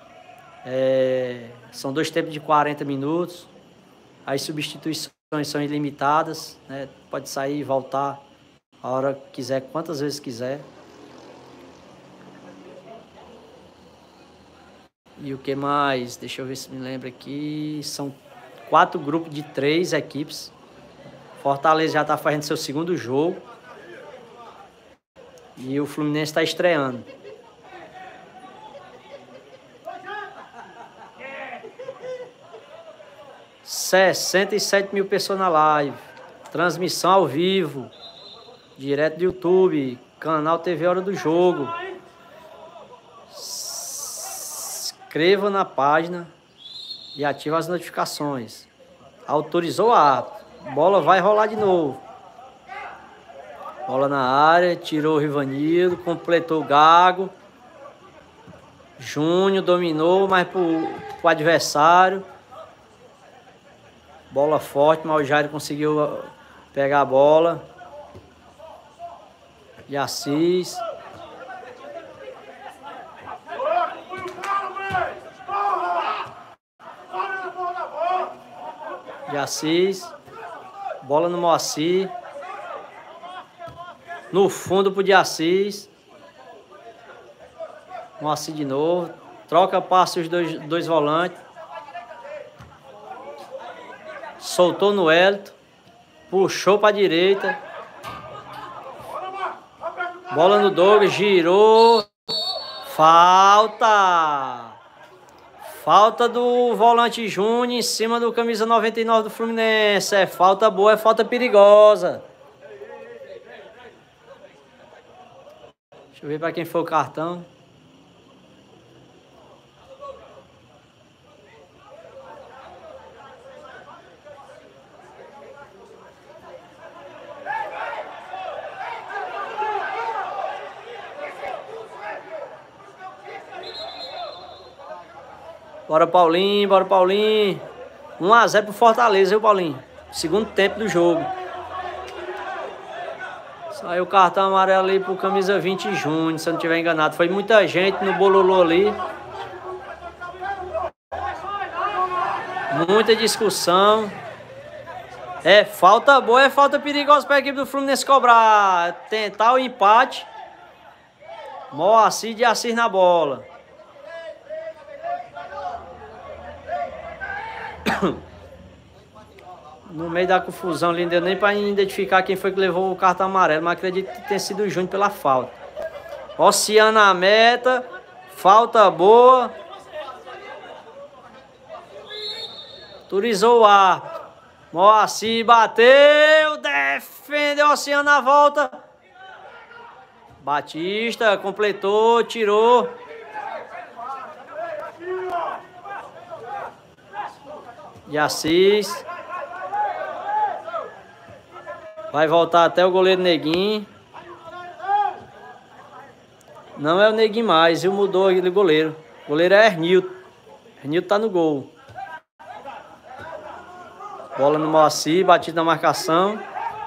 São 2 tempos de 40 minutos. As substituições são ilimitadas, né? Pode sair e voltar a hora que quiser, quantas vezes quiser. E o que mais? Deixa eu ver se me lembro aqui. São 4 grupos de 3 equipes. Fortaleza já está fazendo seu segundo jogo. E o Fluminense está estreando. – 67 mil pessoas na live. Transmissão ao vivo. Direto do YouTube. Canal TV Hora do Jogo. Inscreva na página e ative as notificações. Autorizou a árbitro. Bola vai rolar de novo. Bola na área, tirou o Rivanildo, completou o Gago. Júnior dominou, mas pro adversário. Bola forte, mas o Jairo conseguiu pegar a bola. De Assis. De Assis. Bola no Moacir. No fundo pro de Assis. Moacir de novo. Troca passe os dois volantes. Soltou no Hélito. Puxou para a direita. Bola no Douglas. Girou. Falta. Falta do volante Júnior em cima do camisa 99 do Fluminense. É falta boa, é falta perigosa. Deixa eu ver para quem foi o cartão. Bora, Paulinho, bora, Paulinho. 1 a 0 pro Fortaleza, viu, Paulinho? Segundo tempo do jogo. Saiu o cartão amarelo ali pro camisa 20 Júnior, se eu não estiver enganado. Foi muita gente no bololô ali. Muita discussão. É falta boa, é falta perigosa para a equipe do Fluminense cobrar. Tentar o empate. Moacir de Assis na bola. No meio da confusão ali, não deu nem para identificar quem foi que levou o cartão amarelo, mas acredito que tenha sido o Júnior pela falta. Oceano na meta, falta boa. Autorizou o árbitro. Moacir bateu, defendeu o Oceano na volta. Batista completou, tirou. De Assis. Vai voltar até o goleiro Neguinho. Não é o Neguinho mais, viu? Mudou aquele goleiro. O goleiro é Hernilton. Hernilton tá no gol. Bola no Moacir, batido na marcação.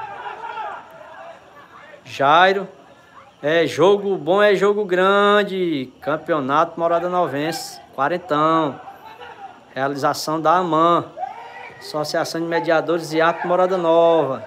Jairo. É jogo bom, é jogo grande. Campeonato Morada Novense. Quarentão. Realização da AMAN. Associação de Mediadores e Árbitros Morada Nova.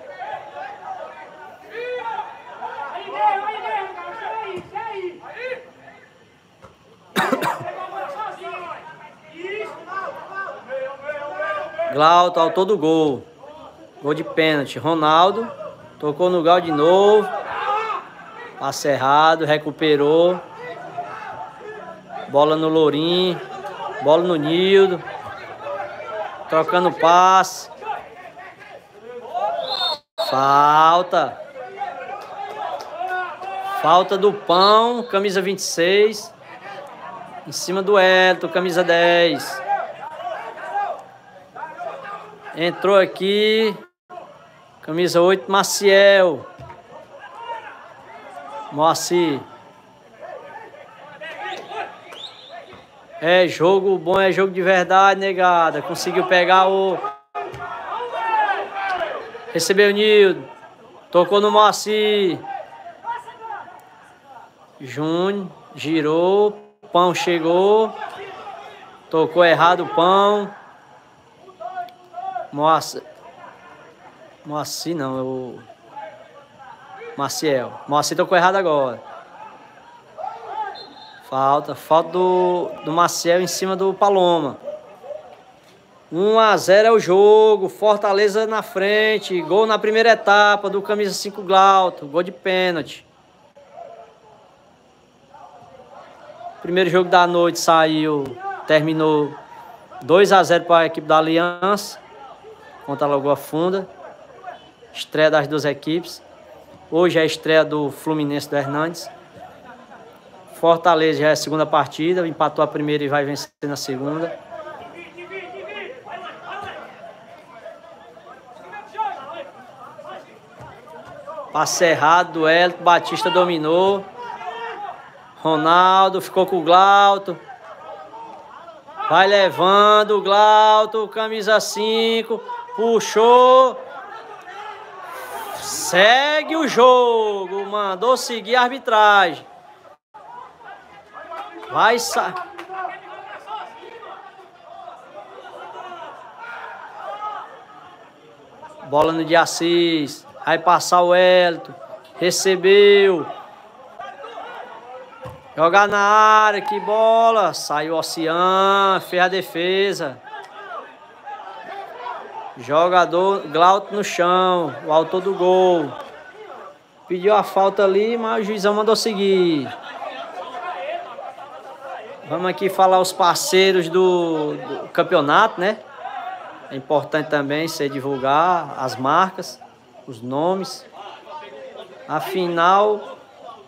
Glauto, autor do gol. Gol de pênalti. Ronaldo. Tocou no Gal de novo. Passe errado. Recuperou. Bola no Lourinho. Bola no Nildo. Trocando passe. Falta. Falta do Pão. Camisa 26. Em cima do Hélito. Camisa 10. Entrou aqui, camisa 8, Maciel. Moacir. É jogo bom, é jogo de verdade, negada. Conseguiu pegar o... Recebeu o Nildo. Tocou no Moacir. Júnior, girou. Pão chegou. Tocou errado o Pão. Moacir não, é o Maciel. Moacir tocou errado agora. Falta do Maciel em cima do Paloma. 1 a 0 é o jogo. Fortaleza na frente. Gol na primeira etapa do camisa 5 Glauto. Gol de pênalti. Primeiro jogo da noite terminou 2 a 0 para a equipe da Aliança contra a Lagoa Funda. Estreia das duas equipes. Hoje é a estreia do Fluminense do Hernandes. Fortaleza já é a segunda partida. Empatou a primeira e vai vencer na segunda. Passe errado do Hélito, Batista dominou. Ronaldo ficou com o Glauto. Vai levando o Glauto, camisa 5. Puxou. Segue o jogo. Mandou seguir a arbitragem. Vai sair. Bola no de Assis. Vai passar o Hélito. Recebeu. Jogar na área. Que bola. Saiu o Ocean. Fez a defesa. Jogador Glauto no chão. O autor do gol. Pediu a falta ali, mas o juizão mandou seguir. Vamos aqui falar os parceiros do campeonato, né? É importante também você divulgar as marcas, os nomes. Afinal,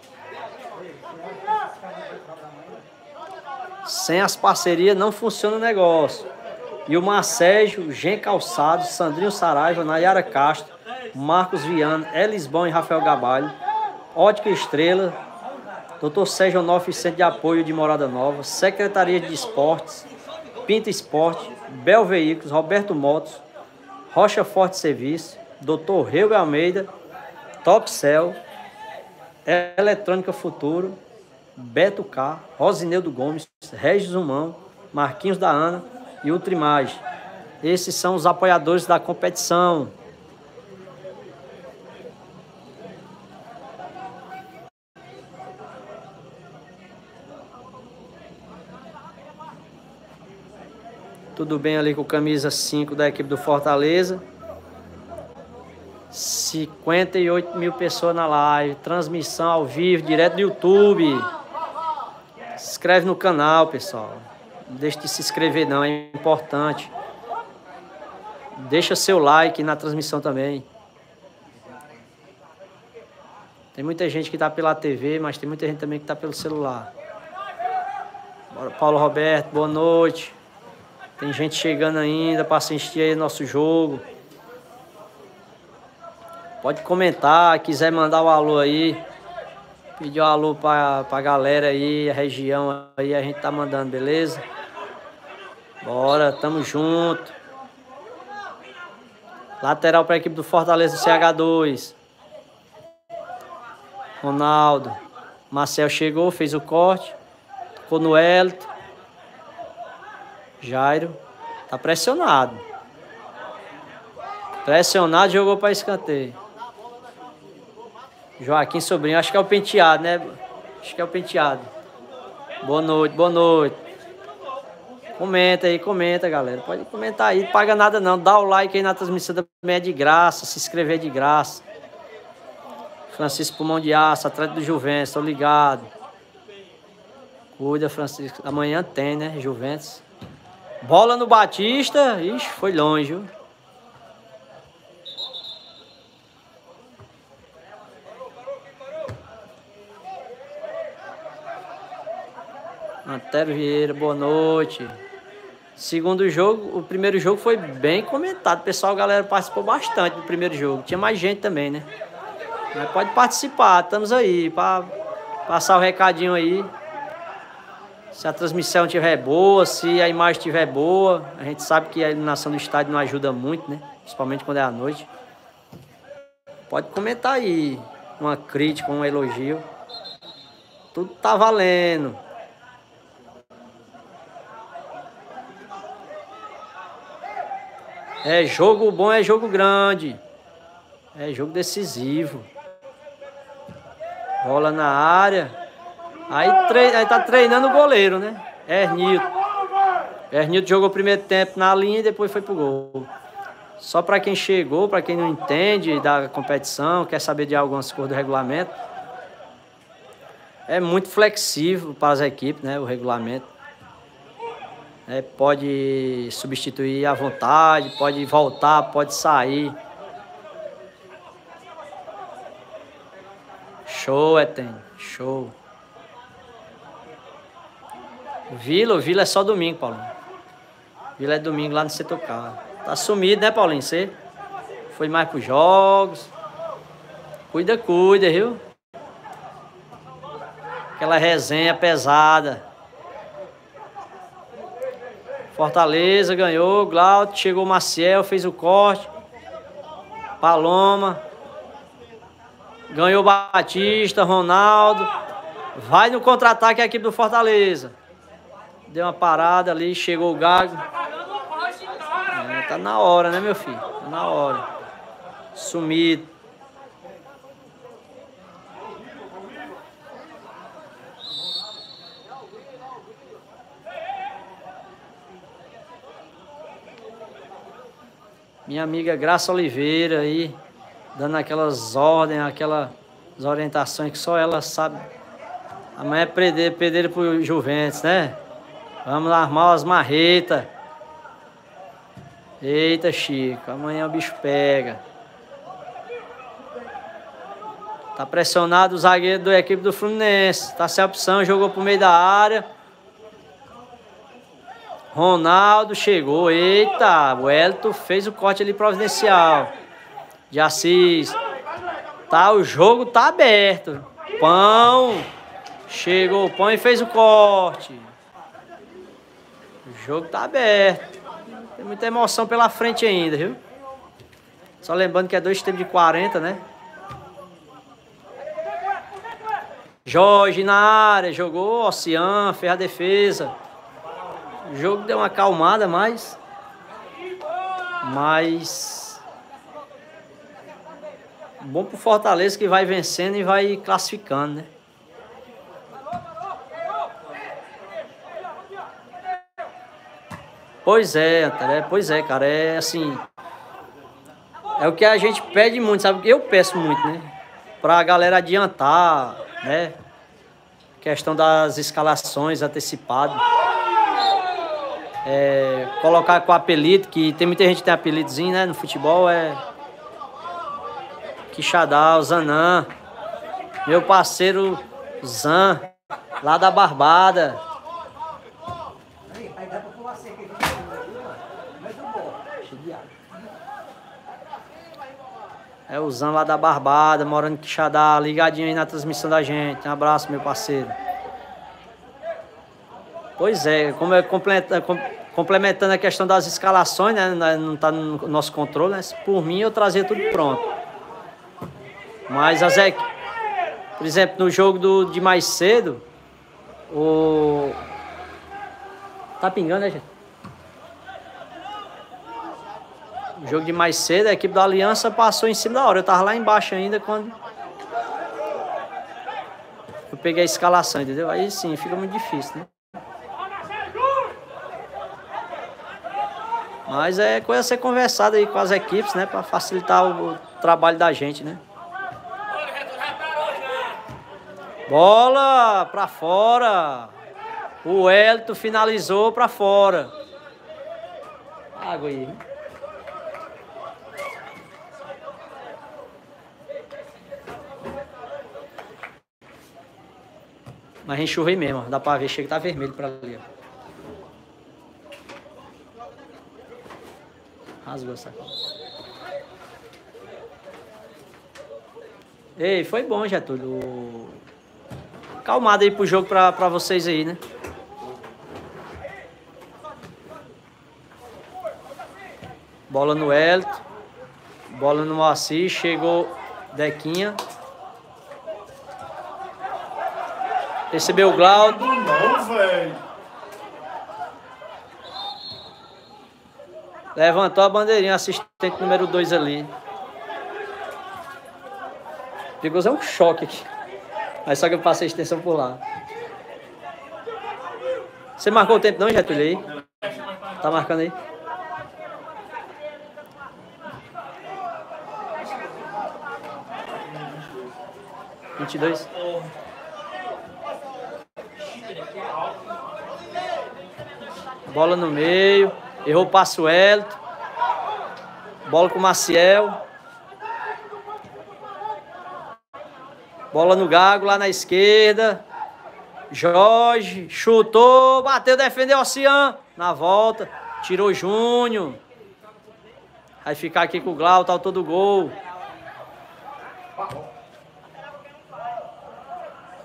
sem as parcerias não funciona o negócio. E o Marcégio, Gen Calçados, Sandrinho Saraiva, Nayara Castro, Marcos Viana, Elisbão e Rafael Gabalho, Ótica Estrela, Dr. Sérgio Onofre, Centro de Apoio de Morada Nova, Secretaria de Esportes, Pinta Esporte, Bel Veículos, Roberto Motos, Rocha Forte Serviço, Dr. Reu Almeida, Top Cell, Eletrônica Futuro, Beto K, Rosineudo Gomes, Regis Humão, Marquinhos da Ana e Ultrimage. Esses são os apoiadores da competição. Tudo bem ali com camisa 5 da equipe do Fortaleza. 58 mil pessoas na live. Transmissão ao vivo, direto do YouTube. Se inscreve no canal, pessoal. Não deixe de se inscrever não, é importante. Deixa seu like na transmissão também. Tem muita gente que está pela TV, mas tem muita gente também que está pelo celular. Bora, Paulo Roberto, boa noite. Tem gente chegando ainda para assistir aí nosso jogo. Pode comentar, quiser mandar o alô aí. Pedir um alô para a galera aí, a região aí, a gente tá mandando, beleza? Bora, tamo junto. Lateral para a equipe do Fortaleza, CH2. Ronaldo. Marcel chegou, fez o corte. Ficou no Hélito. Jairo. Tá pressionado. Pressionado, jogou para escanteio. Joaquim Sobrinho, acho que é o Penteado, né? Acho que é o Penteado. Boa noite, boa noite. Comenta aí, comenta, galera. Pode comentar aí, não paga nada não. Dá o like aí na transmissão também, é de graça. Se inscrever é de graça. Francisco Pulmão de Aço, atleta do Juventus, tô ligado. Cuida, Francisco. Amanhã tem, né, Juventus. Bola no Batista. Ixi, foi longe, viu? Antero Vieira, boa noite. Segundo jogo, o primeiro jogo foi bem comentado. Pessoal, a galera participou bastante do primeiro jogo. Tinha mais gente também, né? Mas pode participar, estamos aí para passar o recadinho aí. Se a transmissão estiver boa, se a imagem estiver boa. A gente sabe que a iluminação do estádio não ajuda muito, né? Principalmente quando é à noite. Pode comentar aí uma crítica, um elogio. Tudo tá valendo. É jogo bom, é jogo grande. É jogo decisivo. Bola na área. Aí tá treinando o goleiro, né? Hernilton jogou o primeiro tempo na linha e depois foi pro gol. Só para quem chegou, para quem não entende da competição, quer saber de algumas coisas do regulamento. É muito flexível para as equipes, né? O regulamento. Pode substituir à vontade, pode voltar, pode sair. Show, Eten. Show. O Vila é só domingo, Paulinho. Vila é domingo lá no setor K. Tá sumido, né, Paulinho? Você foi mais pros jogos. Cuida, cuida, viu? Aquela resenha pesada. Fortaleza ganhou, Glauco, chegou o Maciel, fez o corte. Paloma. Ganhou Batista, Ronaldo. Vai no contra-ataque a equipe do Fortaleza. Deu uma parada ali, chegou o Gago. Tá na hora, né, meu filho? Tá na hora. Sumido. Minha amiga Graça Oliveira aí, dando aquelas ordens, aquelas orientações que só ela sabe. Amanhã é perder pro Juventus, né? Vamos armar as marretas. Eita, Chico, amanhã o bicho pega. Tá pressionado o zagueiro da equipe do Fluminense. Tá sem opção, jogou pro meio da área. Ronaldo chegou, eita, o Wellington fez o corte ali providencial. De Assis. Tá, o jogo tá aberto. Pão. Chegou o Pão e fez o corte. O jogo tá aberto. Tem muita emoção pela frente ainda, viu? Só lembrando que é 2 tempos de 40, né? Jorge na área, jogou, Ocean, fez a defesa. O jogo deu uma acalmada, mas bom pro Fortaleza que vai vencendo e vai classificando, né? Pois é, cara, é assim, é o que a gente pede muito, sabe? Eu peço muito, né? Pra galera adiantar, né? Questão das escalações antecipadas. Colocar com apelido, que tem muita gente que tem apelidozinho, né? No futebol Quixadá, o Zanã. Meu parceiro Zan, lá da Barbada. É o Zan lá da Barbada, morando em Quixadá, ligadinho aí na transmissão da gente. Um abraço, meu parceiro. Pois é, como é complementando a questão das escalações, né? Não está no nosso controle, né? Por mim, eu trazia tudo pronto. Mas por exemplo, no jogo de mais cedo, tá pingando, né, gente? O jogo de mais cedo, a equipe da Aliança passou em cima da hora. Eu tava lá embaixo ainda quando eu peguei a escalação, entendeu? Aí sim, fica muito difícil, né? Mas é coisa a ser conversada aí com as equipes, né? Para facilitar o trabalho da gente, né? Bola para fora. O Wellington finalizou para fora. Água aí. Mas enxurrei mesmo, ó. Dá pra ver, chega que tá vermelho pra ali, ó. Rasgou essa coisa. Ei, foi bom, Getúlio. Calmado aí pro jogo pra vocês aí, né? Bola no Wellington. Bola no Moacir, chegou Dequinha. Recebeu o Glauco. Não, velho. Levantou a bandeirinha, assistente número 2 ali. Perigoso é um choque aqui. Mas só que eu passei a extensão por lá. Você marcou o tempo não, Getúlio, aí? Tá marcando aí? (22). Bola no meio. Errou o passo Wellington. Bola com o Maciel. Bola no Gago lá na esquerda. Jorge chutou, bateu, defendeu o Ocean. Na volta, tirou Júnior. Vai ficar aqui com o Glauco, autor do gol.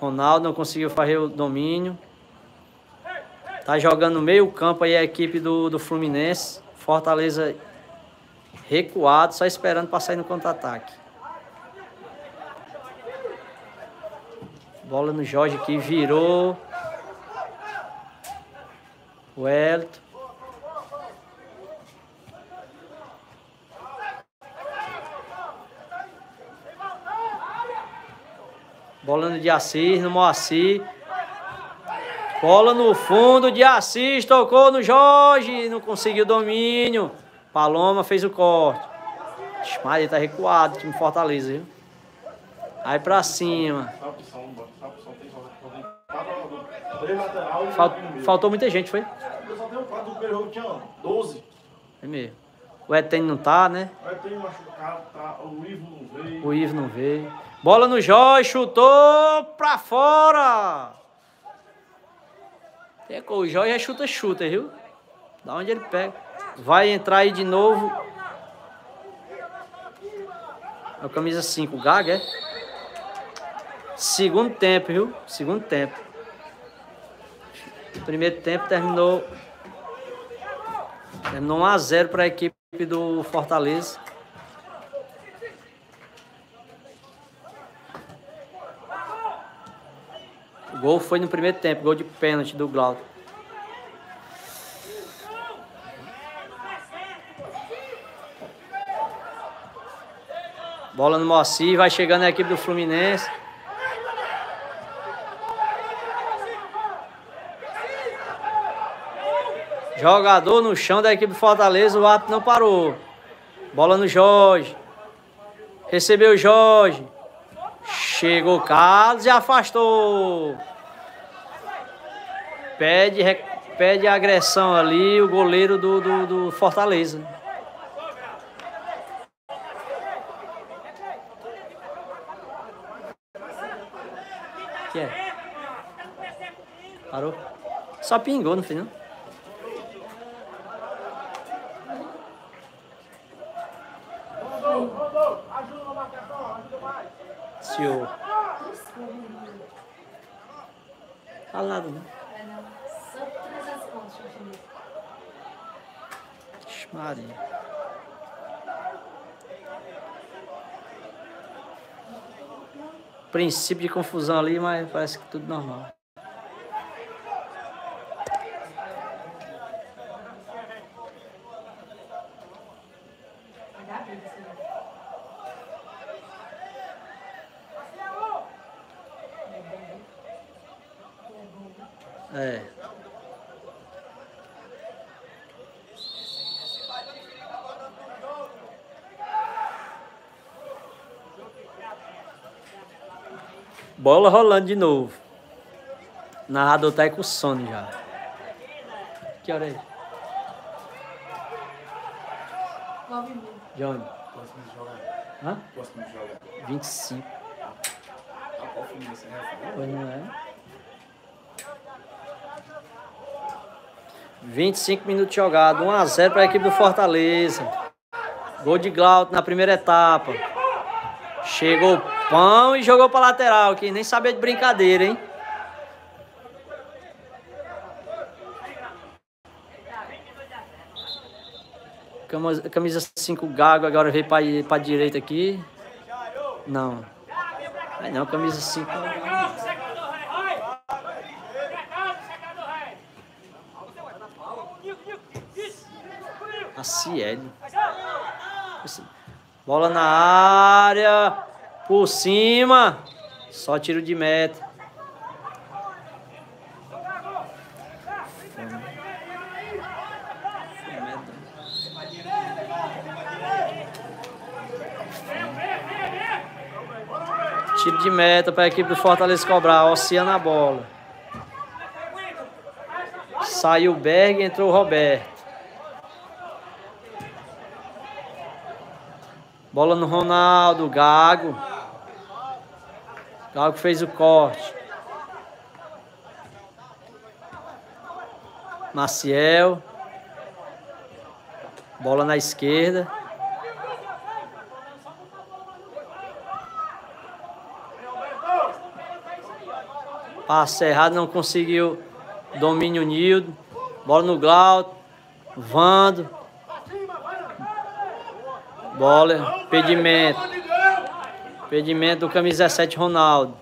Ronaldo não conseguiu fazer o domínio. Tá jogando no meio campo aí a equipe do Fluminense. Fortaleza recuado, só esperando para sair no contra-ataque. Bola no Jorge aqui, virou. O Elton. Bola no de Assis, no Moacir. Bola no fundo, de Assis, tocou no Jorge, não conseguiu domínio. Paloma fez o corte. Maria tá recuado, time Fortaleza, viu? Aí pra cima. Faltou muita gente, foi? Só tem um 4 do primeiro jogo, tinha 12. É mesmo. O Eten não tá, né? O Eten machucado, tá? O Ivo não veio. O Ivo não veio. Bola no Jorge, chutou pra fora. O Jorge é chuta, viu? Da onde ele pega. Vai entrar aí de novo. É o camisa 5, o Gaga, é? Segundo tempo, viu? Segundo tempo. O primeiro tempo terminou 1-0 para a equipe do Fortaleza. O gol foi no primeiro tempo, gol de pênalti do Glauco. Bola no Moacir, vai chegando a equipe do Fluminense. Jogador no chão da equipe do Fortaleza, o árbitro não parou. Bola no Jorge. Recebeu o Jorge. Chegou o Carlos e afastou. Pede a agressão ali o goleiro do Fortaleza. Que é? Parou? Só pingou no final. Ajuda na marcação, ajuda mais. Senhor. Fala nada, né? Só 300 pontos, Ixi, Maria. Princípio de confusão ali, mas parece que tudo normal. É. Bola rolando de novo. Narrador tá aí com sono já. Que hora é? 9h30. De onde? Próximo de jogar. Hã? Próximo de jogar. 25. Qual Fluminense é? Pois não é? 25 minutos jogado. 1-0 para a equipe do Fortaleza. Gol de Glauco na primeira etapa. Chegou o Pão e jogou para lateral, que nem sabia de brincadeira, hein? Camisa 5 Gago agora veio para a direita aqui. Não. Aí não, camisa 5. A Cielo. Bola na área. Por cima. Só tiro de meta. Tiro de meta para a equipe do Fortaleza cobrar. Oceana a bola. Saiu o Berg e entrou o Roberto. Bola no Ronaldo, Gago. Gago fez o corte. Maciel. Bola na esquerda. Passe errado, não conseguiu. Domínio Nildo. Bola no Glauco. Vando. Bola. Impedimento. Impedimento do camisa 17, Ronaldo.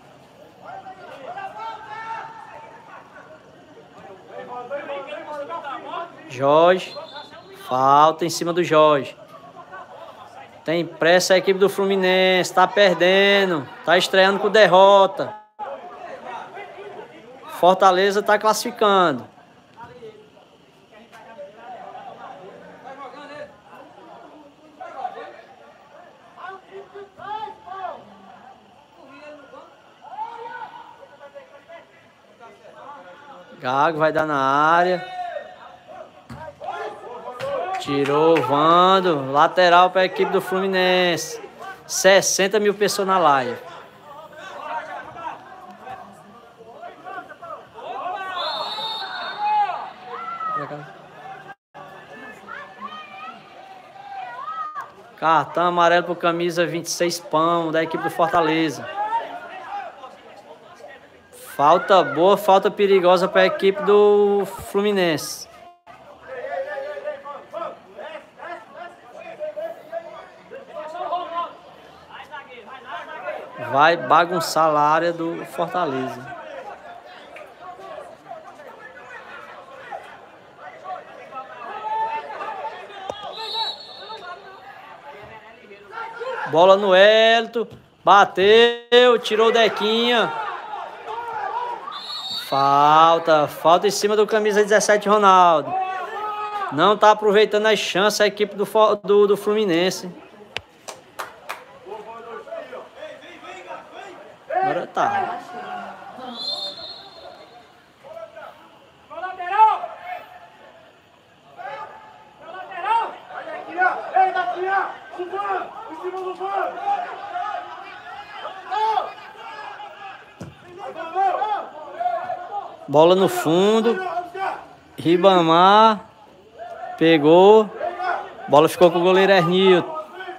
Jorge. Falta em cima do Jorge. Tem pressa a equipe do Fluminense. Tá perdendo. Tá estreando com derrota. Fortaleza tá classificando. Gago vai dar na área. Tirou o Vando. Lateral para a equipe do Fluminense. 60 mil pessoas na live. Cartão amarelo por camisa 26, Pão, da equipe do Fortaleza. Falta boa, falta perigosa para a equipe do Fluminense. Vai bagunçar a área do Fortaleza. Bola no Hélito. Bateu, tirou o Dequinha. Falta em cima do camisa 17, Ronaldo. Não tá aproveitando as chances a equipe do Fluminense. Agora tá. Bola no fundo. Ribamar. Pegou. Bola ficou com o goleiro Hernilton.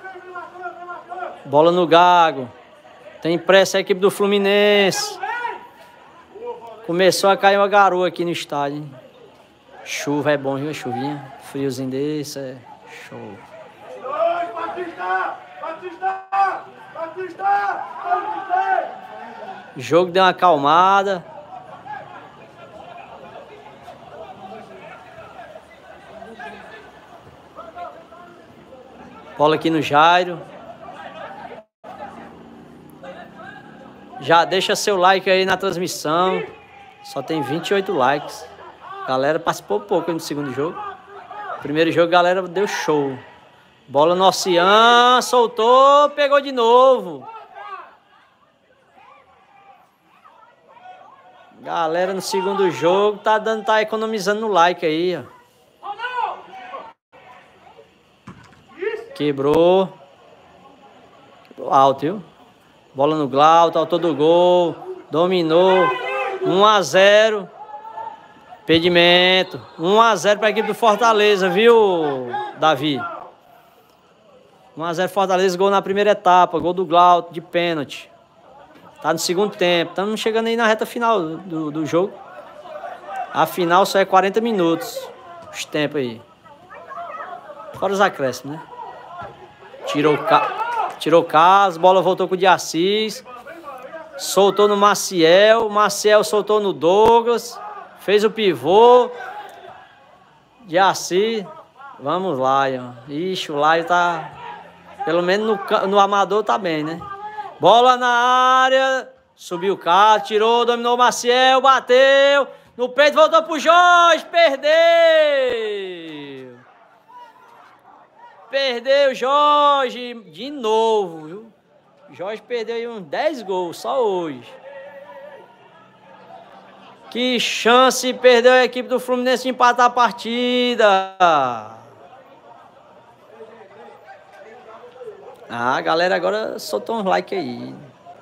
Bola no Gago. Tem pressa a equipe do Fluminense. Começou a cair uma garoa aqui no estádio, hein? Chuva é bom, viu? Chuvinha. Friozinho desse é show. O jogo deu uma acalmada. Bola aqui no Jairo. Já deixa seu like aí na transmissão. Só tem 28 likes. A galera participou pouco no segundo jogo. Primeiro jogo, a galera deu show. Bola no Oceano, soltou, pegou de novo. Galera no segundo jogo tá economizando no like aí, ó. Quebrou. Quebrou alto, viu? Bola no Glauco, autor do gol. Dominou. 1-0. Impedimento. 1-0 para a equipe do Fortaleza, viu, Davi? 1-0 Fortaleza, gol na primeira etapa. Gol do Glauco de pênalti. Tá no segundo tempo. Estamos chegando aí na reta final do jogo. A final só é 40 minutos. Os tempos aí. Fora os acréscimos, né? Tirou o Carlos, bola voltou com o de Assis. Soltou no Maciel. Maciel soltou no Douglas. Fez o pivô. De Assis. Vamos lá, ó. Ixi, o Laio tá... Pelo menos no amador tá bem, né? Bola na área. Subiu o Carlos, tirou, dominou o Maciel, bateu. No peito, voltou pro Jorge. Perdeu. Perdeu, Jorge, de novo, viu? Jorge perdeu aí uns 10 gols, só hoje. Que chance perdeu a equipe do Fluminense de empatar a partida. Ah, a galera agora soltou uns like aí.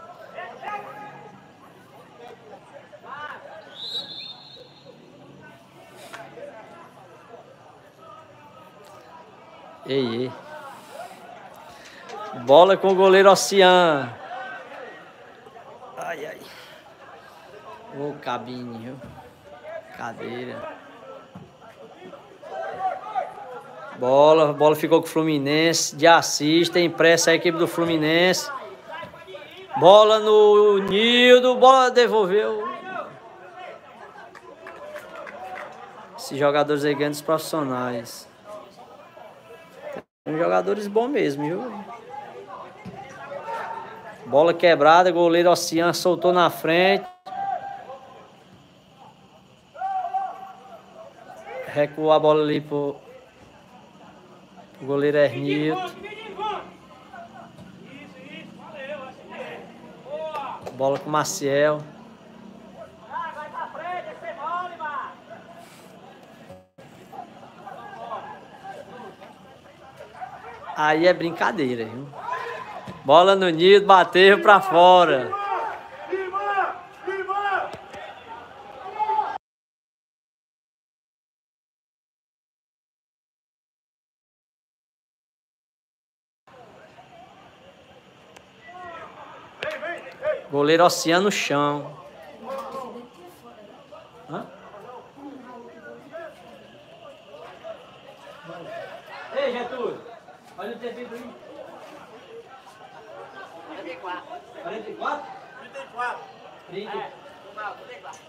Ei. Bola com o goleiro Oceano. Ai. Ô, cabine, viu? Cadeira. Bola ficou com o Fluminense. De Assis, tem pressa a equipe do Fluminense. Bola no Nildo, bola devolveu. Esses jogadores aí grandes profissionais. Tem jogadores bons mesmo, viu? Bola quebrada, goleiro Oceano soltou na frente. Recuou a bola ali pro goleiro Hernilton. Bola com o Maciel. Aí é brincadeira, viu? Bola no Nildo, bateu pra fora. Goleiro Oceano no chão. Hã? Ei, Getúlio, olha o TV aí. 44. 44? 34. 30. Não, 34.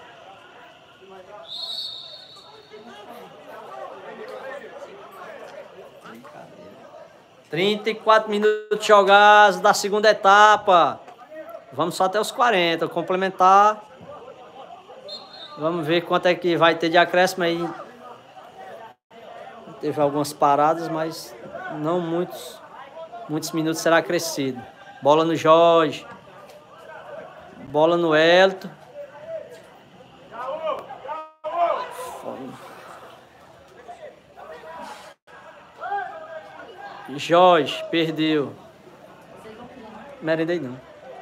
34 minutos jogados da segunda etapa. Vamos só até os 40, complementar. Vamos ver quanto é que vai ter de acréscimo aí. Teve algumas paradas, mas não muitos minutos será acrescido. Bola no Jorge. Bola no Elton. Jorge, perdeu. Merendei não.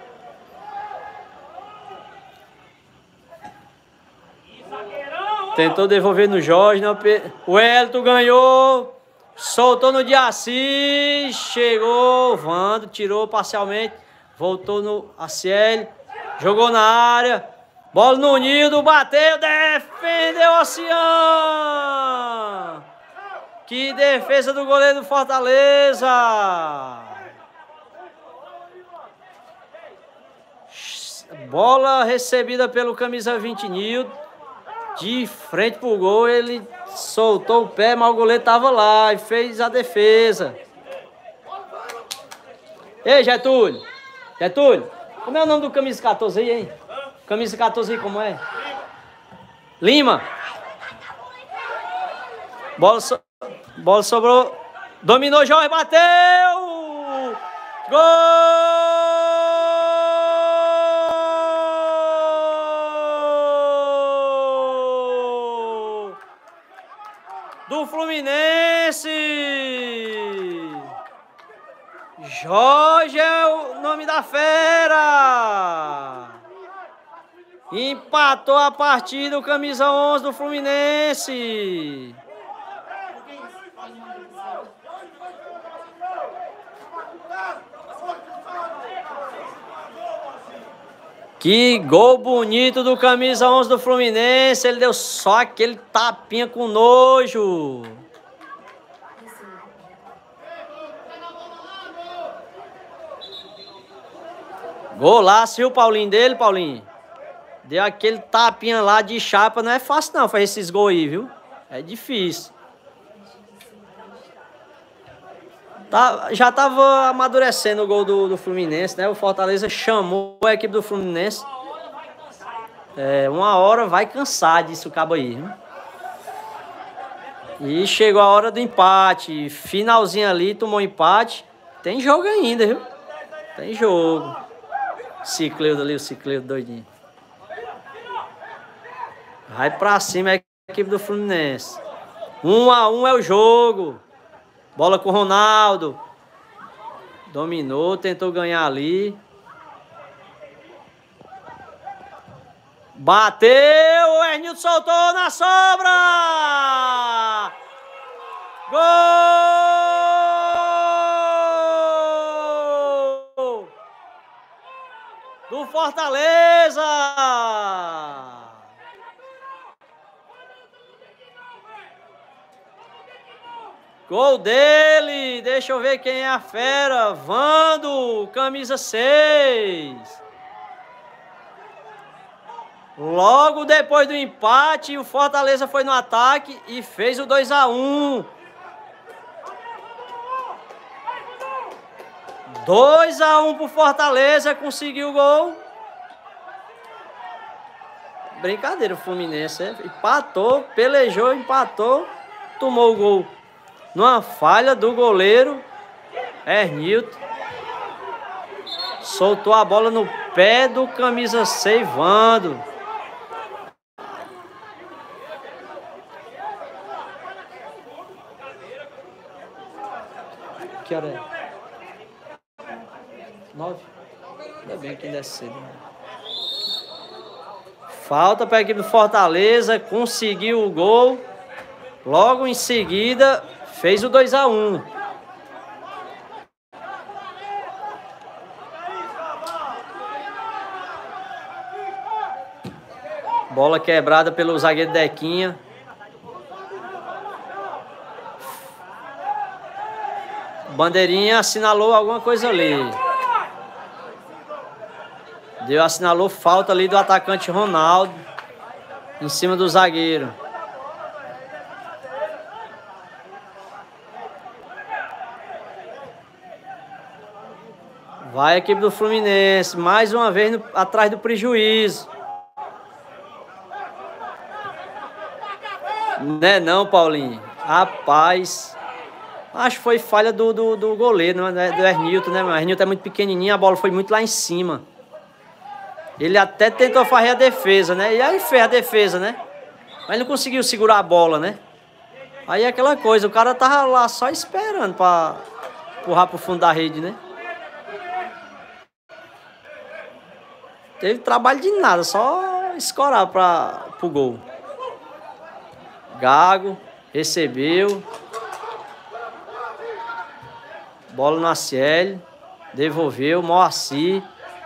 Tentou devolver no Jorge, não. O Elton ganhou. Soltou no Diassi. Chegou. Vando, tirou parcialmente. Voltou no Aciel. Jogou na área. Bola no Nildo. Bateu. Defendeu o Oceano. Que defesa do goleiro do Fortaleza. Bola recebida pelo camisa 20, Nildo. De frente pro gol, ele soltou o pé, mas o goleiro tava lá e fez a defesa. Ei, Getúlio. Getúlio, como é o nome do camisa 14 aí, hein? Camisa 14 aí, como é? Lima. Bola sobrou. Dominou, Jorge, bateu! Gol! Do Fluminense! Jorge é o nome da fera! Empatou a partida o camisa 11 do Fluminense! Que gol bonito do camisa 11 do Fluminense. Ele deu só aquele tapinha com nojo. Golaço, viu, Paulinho dele, Paulinho? Deu aquele tapinha lá de chapa. Não é fácil não fazer esses gols aí, viu? É difícil. Já estava amadurecendo o gol do Fluminense, né? O Fortaleza chamou a equipe do Fluminense. Uma hora vai cansar disso, o cabo aí. Viu? E chegou a hora do empate. Finalzinho ali, tomou empate. Tem jogo ainda, viu? Tem jogo. Cicleudo ali, o Cicleudo doidinho. Vai pra cima a equipe do Fluminense. 1-1 é o jogo. Bola com o Ronaldo. Dominou, tentou ganhar ali. Bateu, o Hernilton soltou na sobra. Gol! Do do Fortaleza. Gol dele, deixa eu ver quem é a fera. Vando, camisa 6. Logo depois do empate, o Fortaleza foi no ataque e fez o 2-1. 2-1 pro Fortaleza, conseguiu o gol. Brincadeira, o Fluminense empatou, pelejou, empatou, tomou o gol. Numa falha do goleiro Hernilton. Soltou a bola no pé do camisa 6, Vando. Que hora é? 9? Ainda bem que ainda é cedo. Né? Falta para a equipe do Fortaleza, conseguiu o gol. Logo em seguida, fez o 2-1. Bola quebrada pelo zagueiro Dequinha. Bandeirinha assinalou alguma coisa ali. Assinalou falta ali do atacante Ronaldo em cima do zagueiro. Vai a equipe do Fluminense, mais uma vez atrás do prejuízo. Né não, Paulinho? Rapaz, acho que foi falha do goleiro, né? Do Hernilton, né? O Hernilton é muito pequenininho, a bola foi muito lá em cima. Ele até tentou fazer a defesa, né? E aí fez a defesa, né? Mas não conseguiu segurar a bola, né? Aí é aquela coisa, o cara tava lá só esperando pra empurrar pro fundo da rede, né? Teve trabalho de nada, só escorar pro gol. Gago, recebeu. Bola no Aciel, devolveu, Moacir.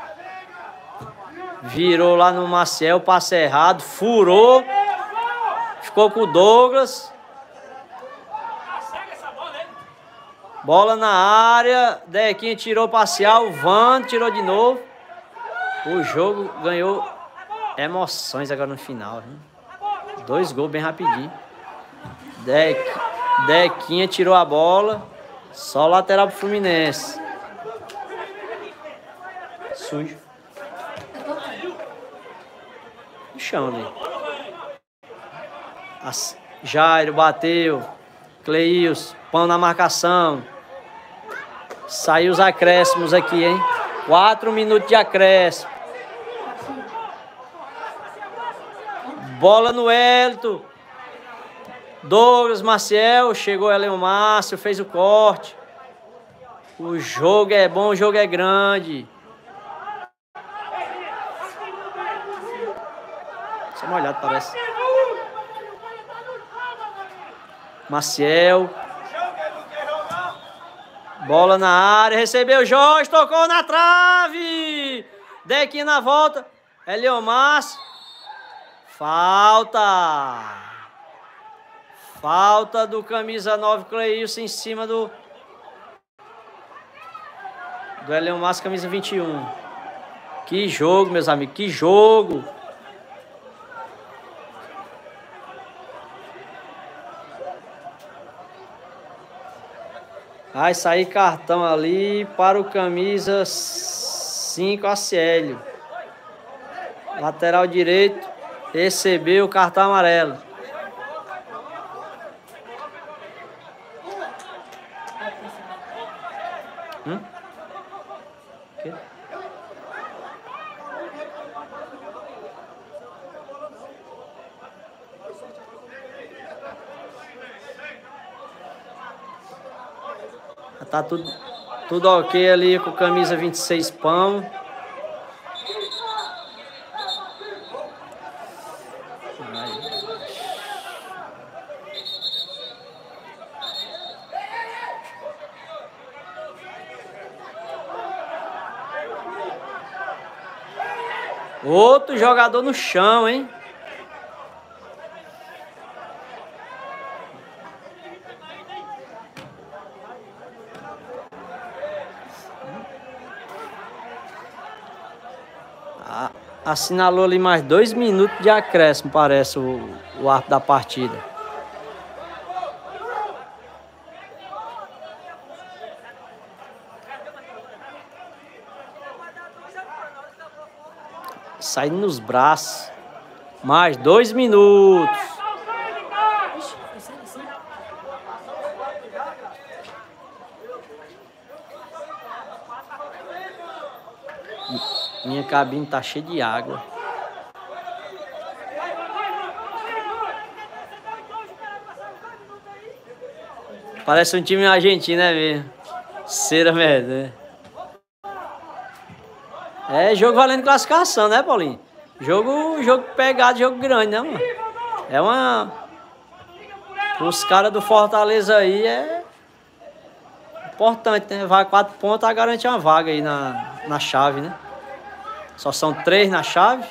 Virou lá no Maciel, passe errado, furou. Ficou com o Douglas. Bola na área, Dequinha tirou parcial, Vando tirou de novo. O jogo ganhou emoções agora no final. Hein? 2 gols bem rapidinho. Dequinha tirou a bola. Só lateral pro Fluminense. Sujo. No chão ali. Jairo bateu. Cleils, pão na marcação. Saiu os acréscimos aqui, hein? 4 minutos de acréscimo. Bola no Hélito. Douglas, Maciel, chegou Eleo Márcio, fez o corte. O jogo é bom, o jogo é grande. Só uma olhada, parece. Maciel. Bola na área, recebeu Jorge, tocou na trave. Dequinha na volta. Eleo Márcio. Falta. Falta do camisa 9, Cleilson, em cima do Eleo Márcio, camisa 21. Que jogo, meus amigos, que jogo. Vai sair cartão ali para o camisa 5, Acélio. Lateral direito, recebeu o cartão amarelo. Que? Tá tudo ok ali com camisa 26, Pão. Outro jogador no chão, hein? Assinalou ali mais 2 minutos de acréscimo, parece, o árbitro da partida. Saindo nos braços. Mais 2 minutos. Ixi, foi sério assim? Minha cabine tá cheia de água. Parece um time argentino, né mesmo? Cera mesmo. É jogo valendo classificação, né, Paulinho? Jogo pegado, jogo grande, né, mano? É uma... Os caras do Fortaleza aí é importante, né? Vai 4 pontos, a garantir uma vaga aí na chave, né? Só são 3 na chave.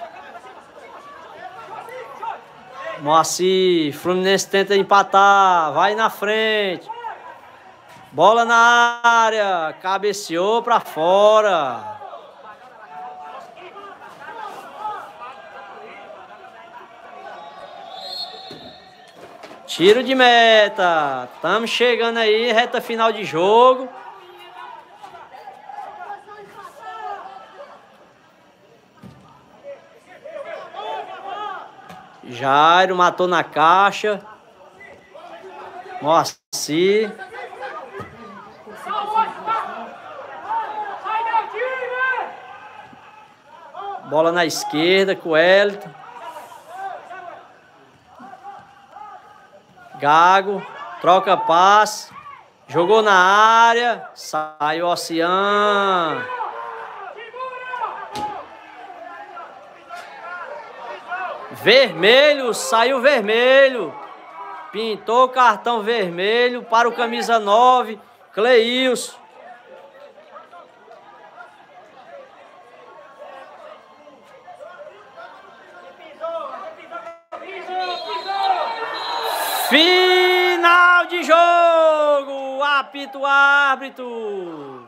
Moacir, Fluminense tenta empatar, vai na frente. Bola na área, cabeceou pra fora. Tiro de meta. Estamos chegando aí, reta final de jogo. Jairo matou na caixa. Moacir. Bola na esquerda com o Wellington. Gago, troca passe, jogou na área, saiu Ocean. Vermelho, saiu vermelho. Pintou o cartão vermelho para o camisa 9, Cleilson. Final de jogo! Apita o árbitro.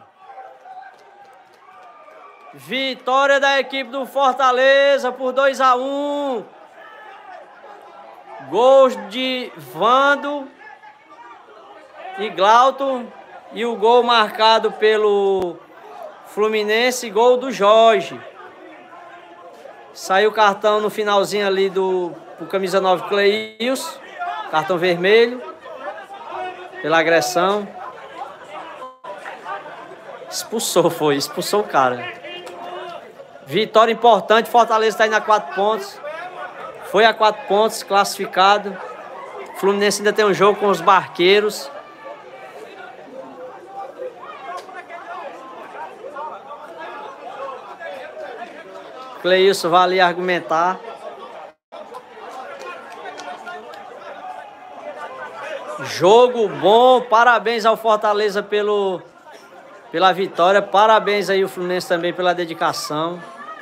Vitória da equipe do Fortaleza por 2-1. Gols de Vando e Glauton. E o gol marcado pelo Fluminense, gol do Jorge. Saiu o cartão no finalzinho ali pro camisa 9 Cleilson. Cartão vermelho pela agressão. Expulsou o cara. Vitória importante, Fortaleza está indo a 4 pontos. Foi a 4 pontos, classificado. Fluminense ainda tem um jogo com os Barqueiros. Cleilson vai ali argumentar. Jogo bom, parabéns ao Fortaleza pela vitória, parabéns aí o Fluminense também pela dedicação.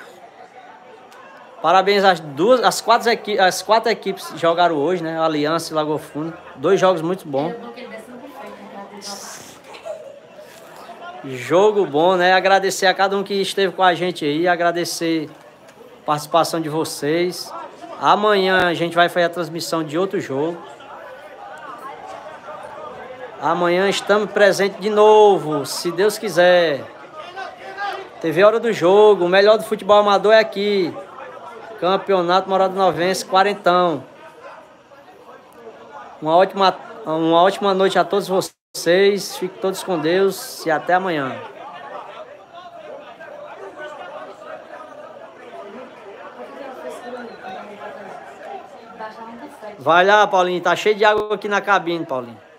Parabéns às 4 equipes que jogaram hoje, né? Aliança e Lagoa Funda. 2 jogos muito bons. Jogo bom, né? Agradecer a cada um que esteve com a gente aí, agradecer a participação de vocês. Amanhã a gente vai fazer a transmissão de outro jogo. Amanhã estamos presentes de novo, se Deus quiser. TV Hora do Jogo, o melhor do futebol amador é aqui. Campeonato Morada Novense, quarentão. Uma ótima noite a todos vocês. Fiquem todos com Deus e até amanhã. Vai lá, Paulinho. Tá cheio de água aqui na cabine, Paulinho.